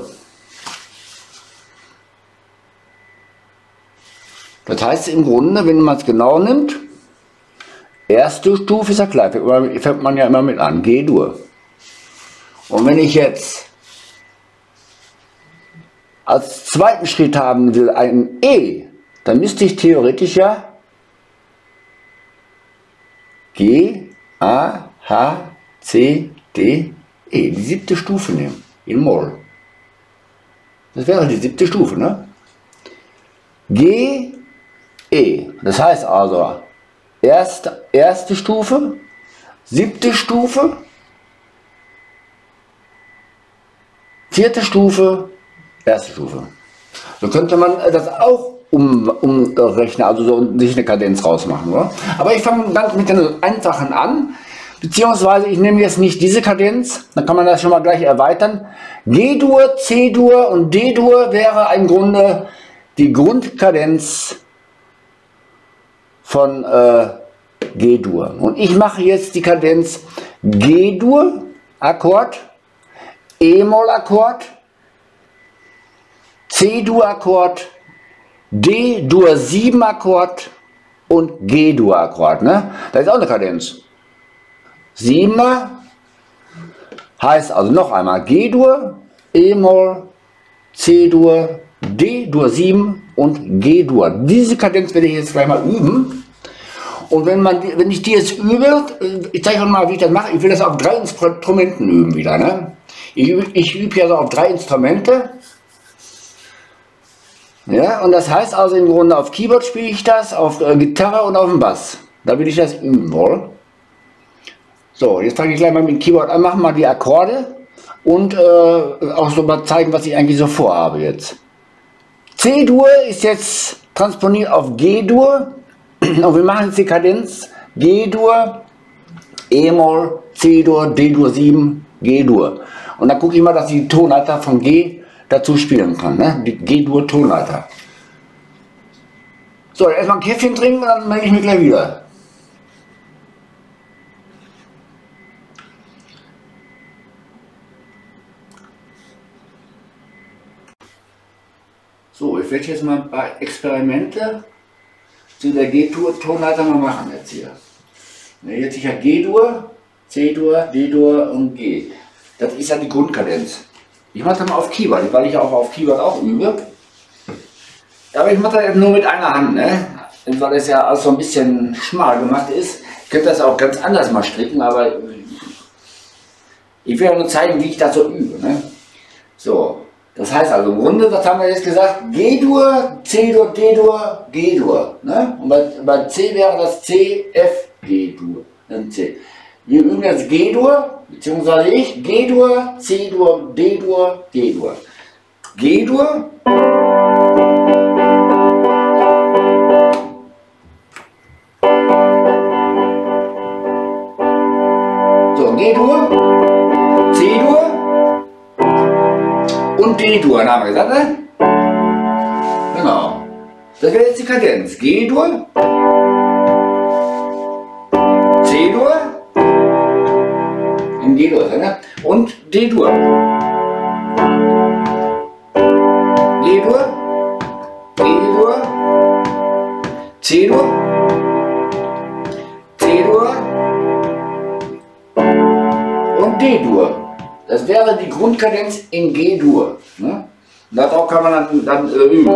Das heißt im Grunde, wenn man es genau nimmt, erste Stufe ist ja gleich, fängt man ja immer mit an, G-Dur. Und wenn ich jetzt als zweiten Schritt haben will ein E, dann müsste ich theoretisch ja G, A, H, C, D, E, die siebte Stufe nehmen, in Moll. Das wäre die siebte Stufe, ne? G, E. Das heißt also, erste, erste Stufe, siebte Stufe, vierte Stufe, erste Stufe. So könnte man das auch um, umrechnen, also so sich eine Kadenz rausmachen. Oder? Aber ich fange dann mit den einfachen an, beziehungsweise ich nehme jetzt nicht diese Kadenz, dann kann man das schon mal gleich erweitern. G-Dur, C-Dur und D-Dur wäre im Grunde die Grundkadenz von äh, G-Dur. Und ich mache jetzt die Kadenz G-Dur, Akkord, E-Moll-Akkord, C-Dur-Akkord, D-Dur sieben Akkord und G-Dur-Akkord. Ne? Das ist auch eine Kadenz. Siebener heißt also noch einmal G-Dur, E-Moll, C-Dur, D-Dur sieben und G-Dur. Diese Kadenz werde ich jetzt gleich mal üben. Und wenn, man, wenn ich die jetzt übe, ich zeige euch mal, wie ich das mache. Ich will das auf drei Instrumenten üben wieder. Ne? Ich, ich übe ja so auf drei Instrumente. Ja, und das heißt also im Grunde, auf Keyboard spiele ich das, auf äh, Gitarre und auf dem Bass. Da will ich das üben wollen. So, jetzt fange ich gleich mal mit dem Keyboard an, machen mal die Akkorde und äh, auch so mal zeigen, was ich eigentlich so vorhabe jetzt. C-Dur ist jetzt transponiert auf G-Dur und wir machen jetzt die Kadenz G-Dur, E-Moll, C-Dur, D-Dur sieben, G-Dur. Und dann gucke ich mal, dass ich die Tonleiter von G dazu spielen kann, ne? Die G-Dur Tonleiter. So, erstmal ein Käffchen trinken und dann melde ich mich gleich wieder. So, ich werde jetzt mal ein paar Experimente zu der G-Dur-Tonleiter mal machen jetzt hier. Jetzt ich habe G-Dur, C-Dur, D-Dur und G. Das ist ja die Grundkadenz. Ich mache das mal auf Keyboard, weil ich auch auf Keyboard auch übe. Aber ich mache das jetzt nur mit einer Hand, ne? Weil das ja auch so ein bisschen schmal gemacht ist. Ich könnte das auch ganz anders mal stricken, aber ich will ja nur zeigen, wie ich das so übe, ne? So. Das heißt also im Grunde, was haben wir jetzt gesagt? G-Dur, C-Dur, D-Dur, G-Dur. Ne? Und bei, bei C wäre das C, F, G-Dur. C. Wir üben jetzt G-Dur, beziehungsweise ich, G-Dur, C-Dur, D-Dur, G-Dur. G-Dur. So, G-Dur, C-Dur. Und D-Dur, haben wir gesagt, ne? Genau. Das wäre jetzt die Kadenz. G-Dur, C-Dur, in G-Dur, ne? Und D-Dur. G-Dur, D-Dur, C-Dur, C-Dur und D-Dur. Das wäre die Grundkadenz in G-Dur. Ne? Darauf kann man dann, dann äh, üben.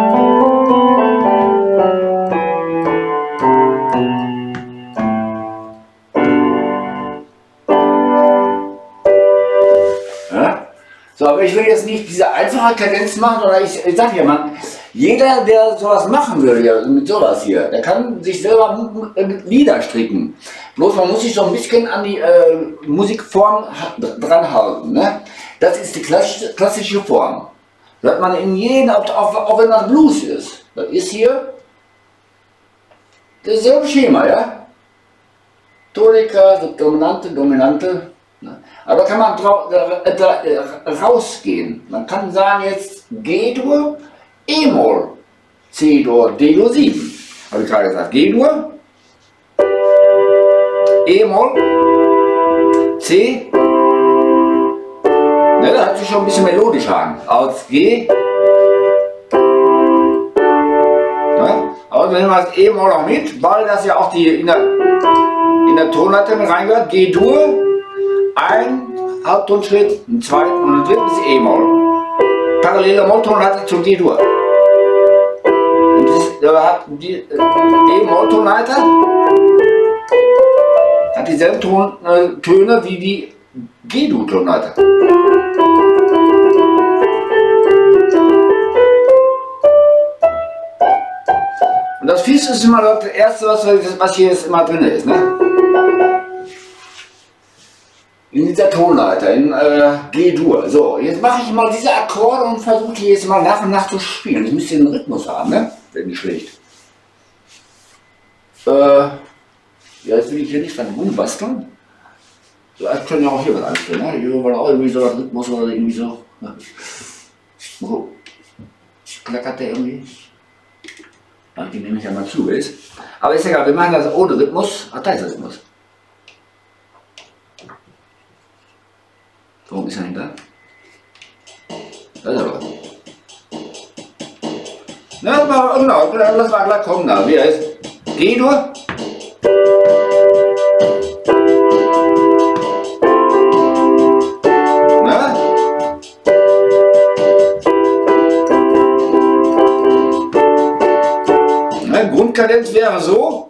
Ja? So, aber ich will jetzt nicht diese einfache Kadenz machen, oder ich, ich sage ja, man, jeder, der sowas machen würde, ja, mit sowas hier, der kann sich selber Lieder stricken. Bloß man muss sich so ein bisschen an die äh, Musikform dran halten. Ne? Das ist die klassische, klassische Form. Das hat man in jedem, auch, auch wenn das Blues ist. Das ist hier dasselbe Schema, ja? Tonika, Dominante, Dominante. Ne? Aber da kann man äh, äh, rausgehen. Man kann sagen jetzt G-Dur, E-Moll, C-Dur, D-Dur sieben. Habe ich gerade gesagt, G-Dur, E-Moll, C, ne, das hört sich schon ein bisschen melodischer an, als G, ne? Aber wenn man das E-Moll auch mit, weil das ja auch die in der, in der Tonleiter mit reingehört, G-Dur, ein Halbtonschritt, ein zweiten und ein drittes E-Moll. Parallele Molltonleiter zum G-Dur. Da hat die E-Moll-Tonleiter hat dieselben Ton, äh, Töne wie die G-Dur-Tonleiter. Und das Fies ist immer das erste, was, was hier jetzt immer drin ist. Ne? In dieser Tonleiter, in äh, G-Dur. So, jetzt mache ich mal diese Akkorde und versuche die jetzt mal nach und nach zu spielen. Ich müsste den Rhythmus haben, ne? Wenn nicht schlecht. Äh, ja, jetzt will ich hier nicht dran rumbasteln. Vielleicht können ja auch hier was anstellen, ne? Hier war auch irgendwie so ein Rhythmus oder irgendwie so. Ne? So. Klackert der irgendwie. Ach, die nehme ich ja mal zu, ist. Aber ist egal, wir machen das ohne Rhythmus. Ach, da ist der Rhythmus. Warum ist er nicht da? Da ist er doch. Na, mal, genau, lass mal gleich kommen da. Wie er ist. G-Dur. Na? Na, Grundkadenz wäre so.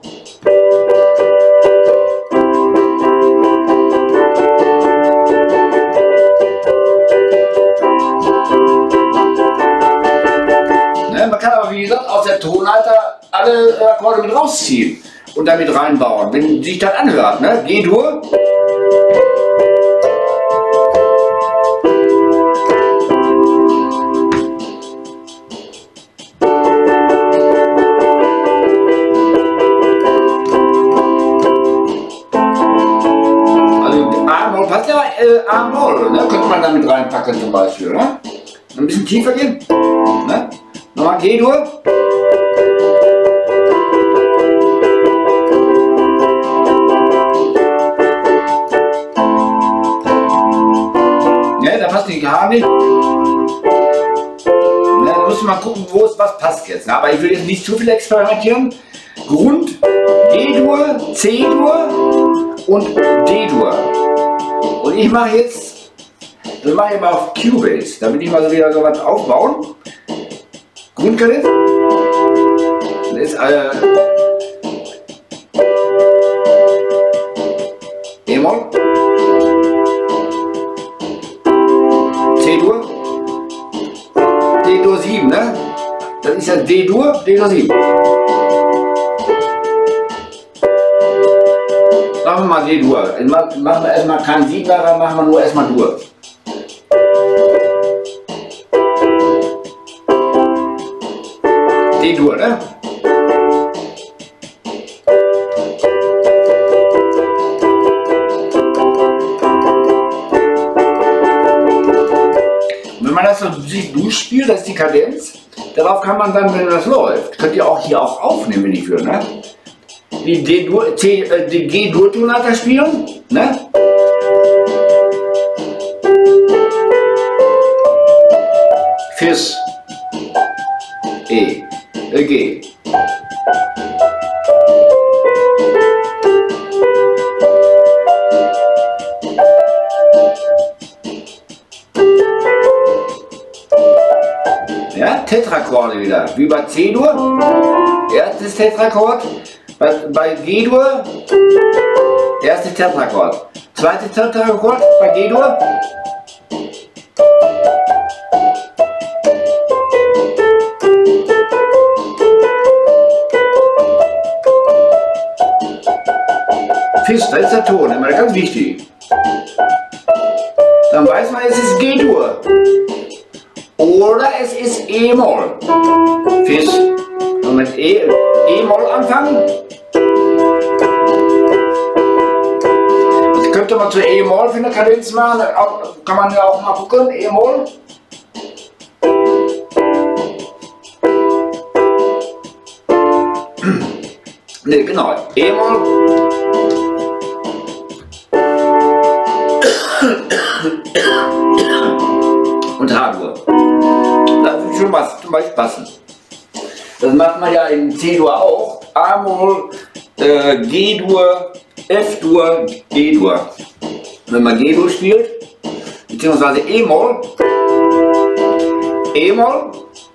Man kann aber, wie gesagt, aus der Tonleiter alle Akkorde mit rausziehen und damit reinbauen, wenn sich das anhört. Ne? G-Dur. Also A-Moll passt ja, äh, A-Moll, ne? Könnte man damit reinpacken zum Beispiel. Ne? Ein bisschen tiefer gehen. Ne? Nochmal G-Dur. Ja, da passt die H nicht. Ja, da muss muss mal gucken, wo es was passt jetzt. Ne? Aber ich will jetzt nicht zu viel experimentieren. Grund, G-Dur, C-Dur und D-Dur. Und ich mache jetzt, das mache ich mal auf Cubase, damit ich mal so wieder so was aufbauen. Grundgerät. Das ist äh, E-Moll, C-Dur, D-Dur sieben, ne? Das ist ja D-Dur, D-Dur sieben. Machen wir mal D-Dur. Machen wir erstmal keinen Siebener, machen wir nur erstmal Dur. D-Dur, ne? Wenn man das so sich durchspielt, das ist die Kadenz, darauf kann man dann, wenn das läuft, könnt ihr auch hier auch aufnehmen, wenn ich will, ne? Die D-Dur, C, äh, die G-Dur-Tonleiter spielen, ne? Fis, E, äh, G. Ja, Tetrachorde wieder, wie bei C-Dur, erstes Tetrachord, bei, bei G-Dur, erstes Tetrachord, zweites Tetrachord bei G-Dur, Fis, das ist der Ton, immer ganz wichtig. Dann weiß man, es ist G-Dur. Oder es ist E-Moll. Fis. Und mit E, E-Moll anfangen. Das könnte man zu E-Moll für eine Kadenz machen. Kann man ja auch mal gucken. E-Moll. Ne, genau. E-Moll. Und H-Dur. Das wird schon was zum Beispiel passen. Das macht man ja in C-Dur auch. A-Moll, äh, G-Dur, F-Dur, G-Dur. Wenn man G-Dur spielt, beziehungsweise E-Moll, E-Moll,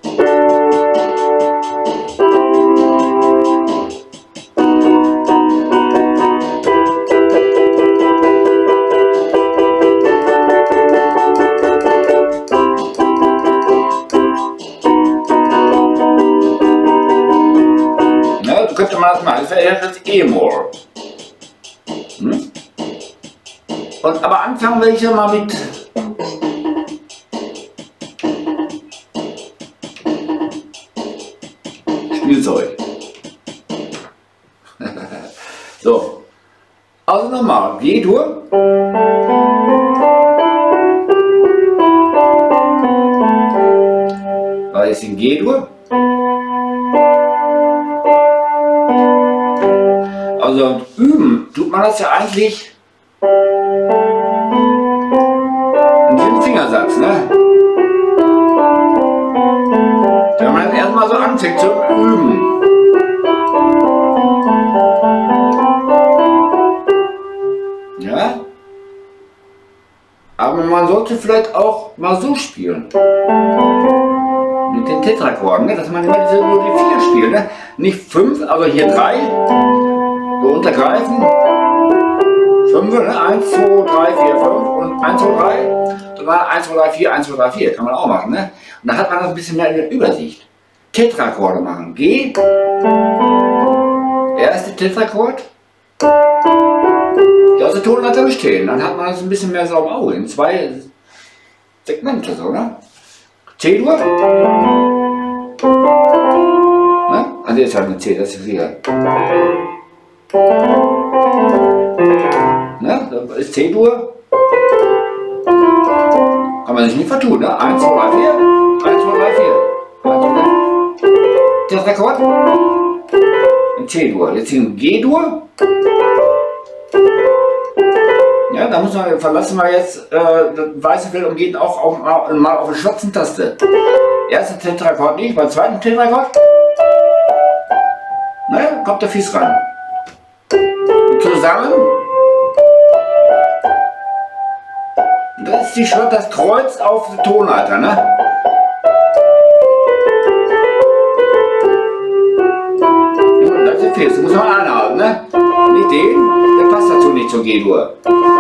könnte man das mal, das wäre das E-Moll. Hm? Und aber anfangen will ich ja mal mit Spielzeug. So, also nochmal, G-Dur. Da ist die G-Dur. Also üben tut man das ja eigentlich in diesem Fingersatz, ne? Wenn man das erstmal so anfängt zu üben. Ja? Aber man sollte vielleicht auch mal so spielen. Mit den Tetrachorden, ne? Dass man immer diese, nur die vier spielt, ne? Nicht fünf, also hier drei. So untergreifen. fünf, ne? eins, zwei, drei, vier, fünf und eins, zwei, drei. Dann war eins, zwei, drei, vier, eins, zwei, drei, vier. Kann man auch machen, ne? Und dann hat man das ein bisschen mehr in der Übersicht. Tetrachorde machen. G. Erste Tetrachord. Die aus der Tonleiter bestehen. Dann hat man das ein bisschen mehr so im Auge. In zwei Segmente, so, ne? C-Dur. Ne? Also jetzt halt eine C, das ist hier. Ne? Das ist C-Dur. Kann man sich nicht vertun, ne? eins, zwei, drei, vier. eins, zwei, drei, vier. Tetrachord. Ein C-Dur. Jetzt hier ein G-Dur. Ja, da muss man, verlassen wir jetzt äh, das weiße Feld und gehen auch auf, mal, mal auf die schwarze Taste. Erster Tetrachord nicht, beim zweiten Tetrachord ne, kommt der Fies ran. Und zusammen. Und das ist die Schritt, das Kreuz auf die Tonleiter. Ne? Und das ist Fies, das muss man anhalten. Ne? Nicht den, der passt dazu nicht zur G-Dur.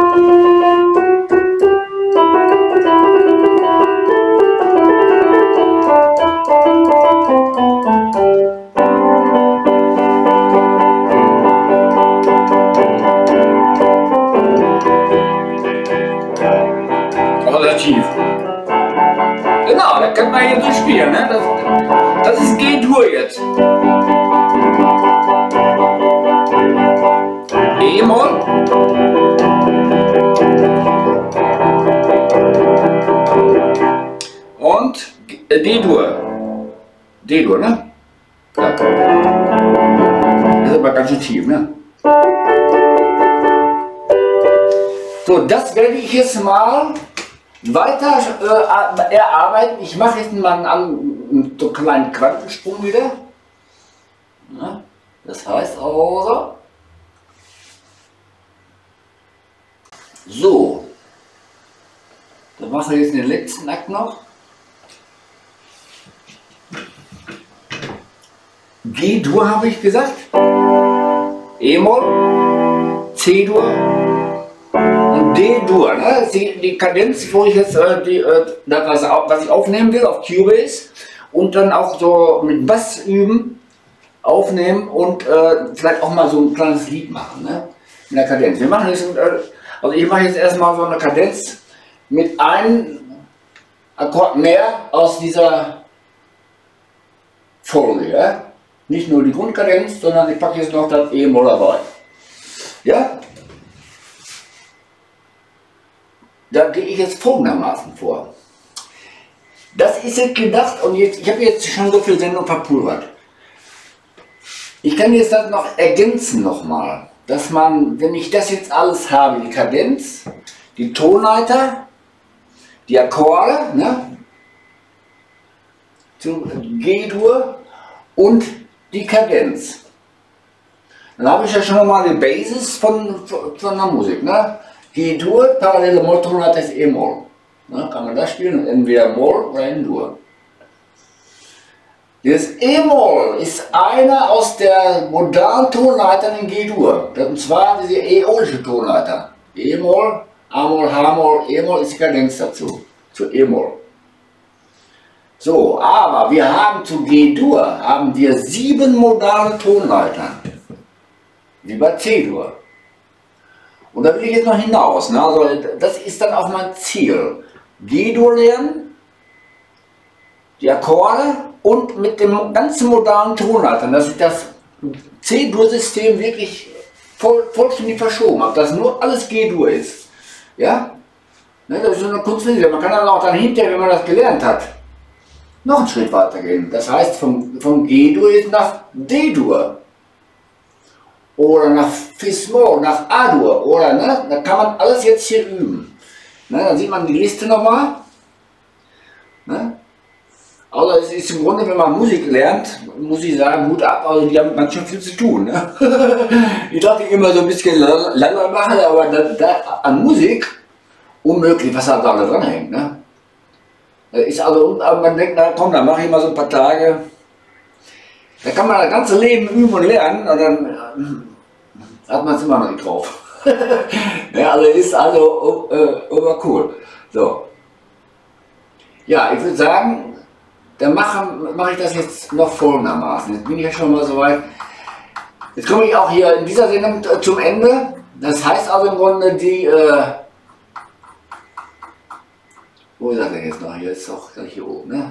Tief. Genau, da kann man hier durchspielen. Ne? Das, das ist G-Dur jetzt. E-Moll. Und D-Dur. D-Dur, ne? Ja. Das ist aber ganz schön tief, ne? So, das werde ich jetzt mal weiter äh, erarbeiten. Ich mache jetzt mal einen, einen, so einen kleinen Quantensprung wieder. Ja, das heißt also, so, dann mache ich jetzt den letzten Akt noch. G-Dur habe ich gesagt, E-Moll, C-Dur und D-Dur, ne? Die, die Kadenz, wo ich jetzt äh, die, äh, das, was, was ich aufnehmen will auf Cubase und dann auch so mit Bass üben, aufnehmen und äh, vielleicht auch mal so ein kleines Lied machen, ne? Mit der Kadenz. Wir machen jetzt, äh, also ich mache jetzt erstmal so eine Kadenz mit einem Akkord mehr aus dieser Folge, ja? Nicht nur die Grundkadenz, sondern ich packe jetzt noch das E-Moll dabei. Ja? Da gehe ich jetzt folgendermaßen vor. Das ist jetzt gedacht und jetzt, ich habe jetzt schon so viel Sendung verpulvert. Ich kann jetzt das noch ergänzen nochmal, dass man, wenn ich das jetzt alles habe, die Kadenz, die Tonleiter, die Akkorde, ne, zum G-Dur und die Kadenz. Dann habe ich ja schon mal die Basis von, von der Musik. Ne? G-Dur, parallele Molltonleiter ist E-Moll. Ne? Kann man das spielen, entweder Moll oder in Dur. Das E-Moll ist einer aus der modernen Tonleitern in G-Dur. Und zwar diese äolische Tonleiter. E-Moll, A-Moll, H-Moll, E-Moll ist die Kadenz dazu, zu E-Moll. So, aber wir haben zu G-Dur haben wir sieben modale Tonleitern, wie bei C-Dur. Und da will ich jetzt noch hinaus, ne? Also das ist dann auch mein Ziel. G-Dur lernen, die Akkorde und mit dem ganzen modalen Tonleitern, dass ich das C-Dur-System wirklich voll, vollständig verschoben habe, dass nur alles G-Dur ist. Ja? Ne, das ist so eine Kunstfigur. Man kann dann auch dann hinterher, wenn man das gelernt hat, noch einen Schritt weiter gehen. Das heißt, vom, vom G-Dur jetzt nach D-Dur. Oder nach Fis-Moll, nach A-Dur. Oder, ne? Da kann man alles jetzt hier üben. Ne? Dann sieht man die Liste nochmal. Ne? Also es ist im Grunde, wenn man Musik lernt, muss ich sagen, Hut ab, also die haben manchmal viel zu tun. Ne? Ich dachte immer so ein bisschen langer machen, aber da, da, an Musik unmöglich, was da alle dran hängt. Ne? Ist also, aber man denkt, na komm, dann mache ich mal so ein paar Tage. Da kann man das ganze Leben üben und lernen und dann äh, hat man es immer noch nicht drauf. Ja, also ist also äh, aber cool. So. Ja, ich würde sagen, dann mache mach ich das jetzt noch folgendermaßen. Jetzt bin ich ja schon mal so weit. Jetzt komme ich auch hier in dieser Sendung zum Ende. Das heißt also im Grunde die... Äh, wo ist er denn jetzt noch? Hier ist doch gleich hier oben, ne?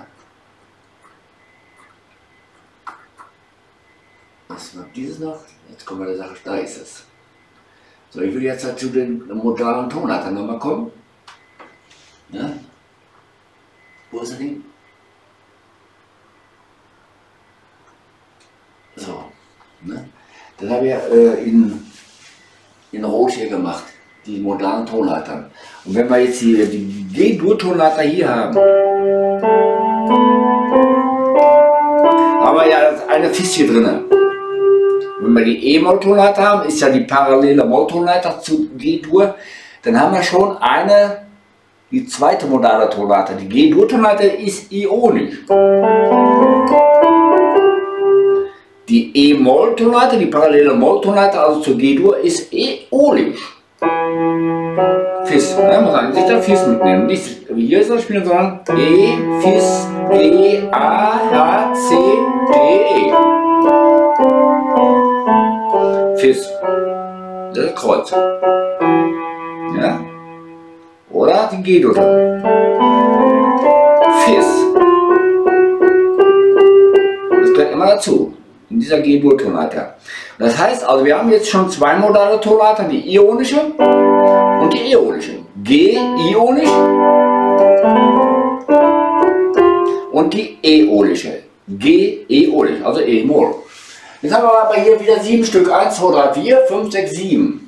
Was war dieses noch? Jetzt kommen wir der Sache, da ist es. So, ich will jetzt zu den modalen Tonleitern nochmal kommen. Ja? Wo ist er denn? So, ne? Das habe ich äh, in, in Rot hier gemacht. die modalen Tonleitern. Und wenn wir jetzt hier die G-Dur-Tonleiter hier haben, haben wir ja eine Fis hier drin. Wenn wir die E-Moll-Tonleiter haben, ist ja die parallele Molltonleiter zu G-Dur, dann haben wir schon eine, die zweite modale Tonleiter. Die G-Dur-Tonleiter ist ionisch. Die E-Moll-Tonleiter, die parallele Molltonleiter, also zur G-Dur, ist äolisch. Fis, ne? Man kann sich da Fis mitnehmen. Nicht wie hier ist das Spiel, sondern E, Fis, G, A, H, C, D, E. Fis. Das ist Kreuz. Ja? Oder die G-Dur. Fis. Das gehört immer dazu. In dieser G-Dur-Tonleiter. Das heißt also, wir haben jetzt schon zwei modale Tonleiter, die ionische und die äolische. G ionisch und die äolische. G äolisch, also E-Moll. Jetzt haben wir aber hier wieder sieben Stück. eins, zwei, drei, vier, fünf, sechs, sieben.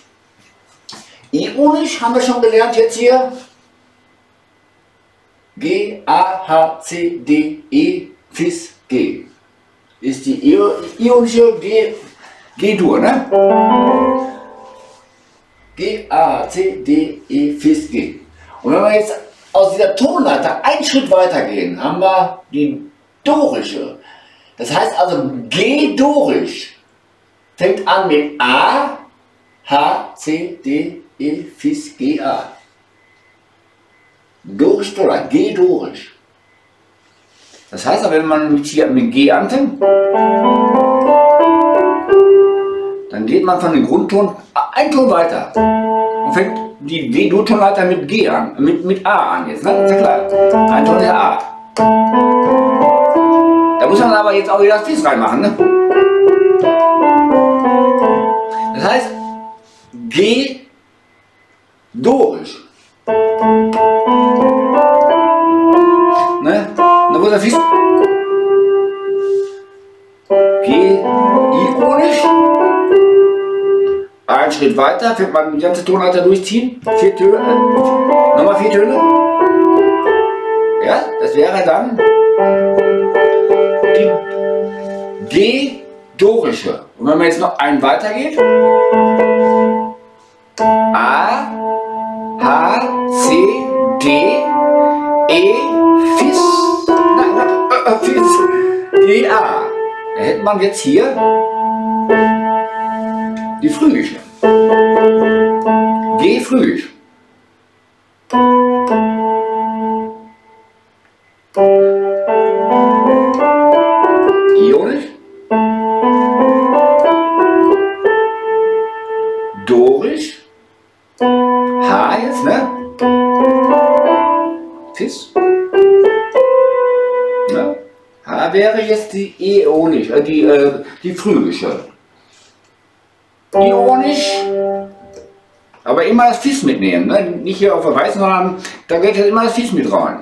Ionisch haben wir schon gelernt jetzt hier. G, A, H, C, D, E, Fis, G. Ist die ionische G-Dur, ne? G, A, C, D, E, Fis, G. Und wenn wir jetzt aus dieser Tonleiter einen Schritt weiter gehen, haben wir die dorische. Das heißt also G-Dorisch fängt an mit A, H, C, D, E, Fis, G, A. Dorisch, Tonleiter, G-Dorisch. Das heißt aber, wenn man mit, hier mit G anfängt, dann geht man von dem Grundton einen Ton weiter und fängt die G-Dur-Tonleiter mit G an, mit, mit A an jetzt, ne? Ist ja klar. Ein Ton der A. Da muss man aber jetzt auch wieder das Fis reinmachen, ne? Das heißt, G-Dorisch. Ne? Da muss er Fis. G-Ionisch. Ein Schritt weiter, fängt man die ganze Tonleiter durchziehen. Vier Töne. Äh, nochmal vier Töne. Ja, das wäre dann die G-Dorische. Und wenn man jetzt noch einen weiter geht, A, H, C, D, E, Fis, nein, äh, Fis, G, A. Da hätte man jetzt hier die phrygische. G phrygisch. Ionisch. Dorisch. H jetzt, ne? Fis. Ja. H wäre jetzt die äonisch, äh, die, äh, die phrygische. Ionisch, aber immer das Fis mitnehmen, ne? Nicht hier auf der Weißen, sondern da geht jetzt immer das Fis mit rein.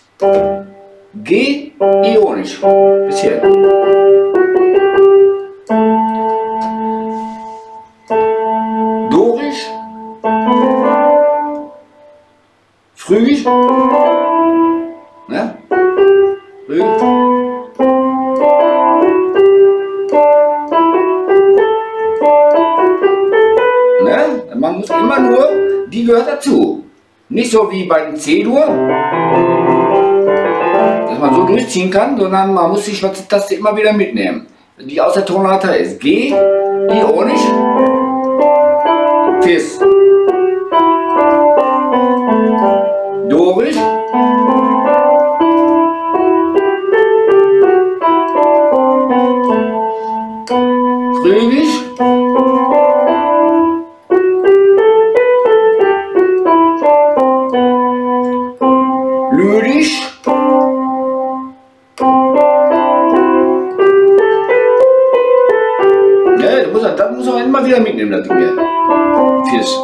G, ionisch, bis hier. Dorisch, phrygisch, ne? Phrygisch. Man muss immer nur, die gehört dazu. Nicht so wie bei den C-Dur, dass man so durchziehen kann, sondern man muss die schwarze Taste immer wieder mitnehmen. Die aus der Tonleiter ist G, ionisch, Fis, Dorisch, phrygisch, lyrisch, ja, das muss er, das muss er immer wieder mitnehmen, das Ding hier. Fis.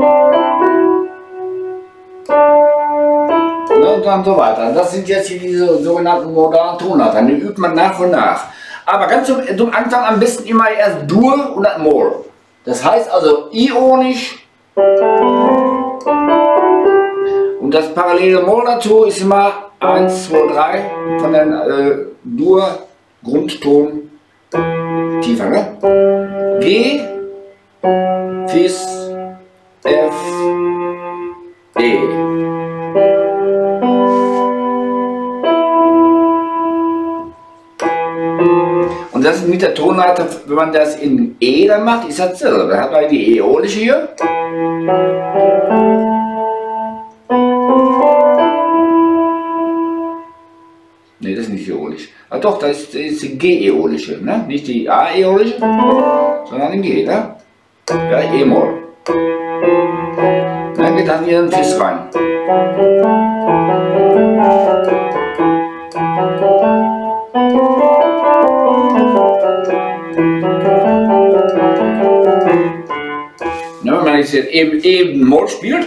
Und dann so weiter. Das sind jetzt hier diese sogenannten modalen Tonleiter, die übt man nach und nach. Aber ganz zum, zum Anfang am besten immer erst Dur und dann Moll. Das heißt also ionisch, Und das parallele Moll dazu ist immer eins, zwei, drei von den äh, Dur-Grundton tiefer. Ne? G, Fis, F, E. Und das ist mit der Tonleiter, wenn man das in E dann macht, ist das so. Dann hat man die Äolische hier. Ne, das ist nicht Äolisch. Ah doch, das ist, das ist die G-Äolische, ne? Nicht die A-Äolische, sondern die G, ne? Ja, E-Moll. Dann geht dann hier ein Fis rein. Ja, wenn man jetzt eben, eben Moll spielt,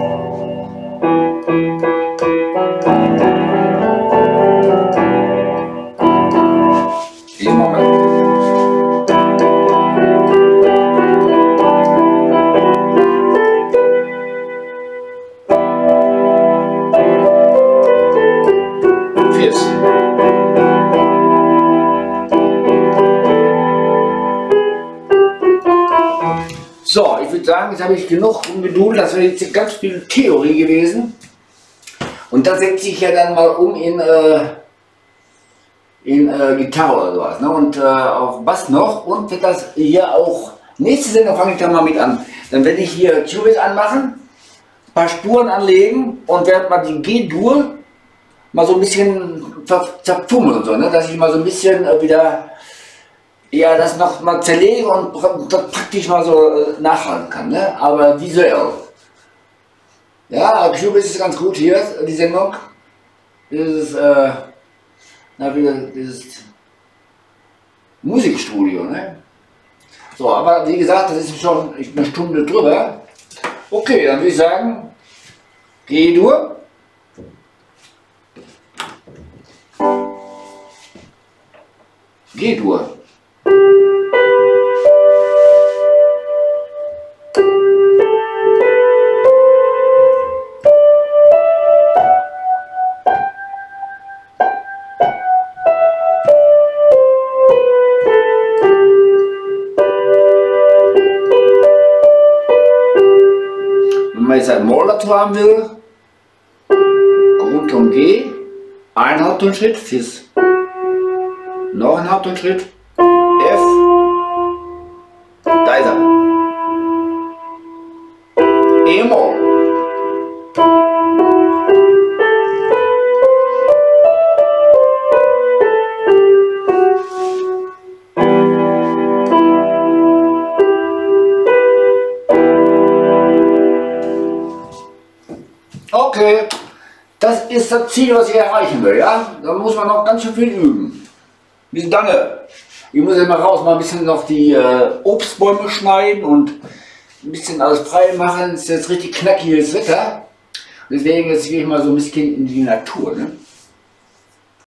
so, ich würde sagen, jetzt habe ich genug umgedudelt, das wäre jetzt ganz viel Theorie gewesen. Und das setze ich ja dann mal um in, äh, in äh, Gitarre oder sowas. Ne? Und äh, auf Bass noch. Und wird das hier auch, nächste Sendung fange ich dann mal mit an. Dann werde ich hier Cubase anmachen, ein paar Spuren anlegen und werde mal die G-Dur mal so ein bisschen zerfummeln und so, ne? Dass ich mal so ein bisschen äh, wieder, ja, das noch mal zerlege und das praktisch mal so äh, nachhalten kann, ne? Aber visuell. Ja, Cubase ist ganz gut hier, die Sendung. Dieses, äh, na, wieder dieses Musikstudio, ne? So, aber wie gesagt, das ist schon eine Stunde drüber. Okay, dann würde ich sagen, G-Dur. G-Dur. Wenn man jetzt ein Moll dazu haben will, Grundton G, ein Haupttonschritt, Fis. Noch ein Haupttonschritt, F, da ist er, E-Moll. Okay, das ist das Ziel, was ich erreichen will, ja? Da muss man noch ganz schön viel üben. Bis dann. Ich muss jetzt mal raus, mal ein bisschen noch die äh, Obstbäume schneiden und ein bisschen alles frei machen. Es ist jetzt richtig knackiges Wetter. Deswegen jetzt gehe ich mal so ein bisschen in die Natur. Ne?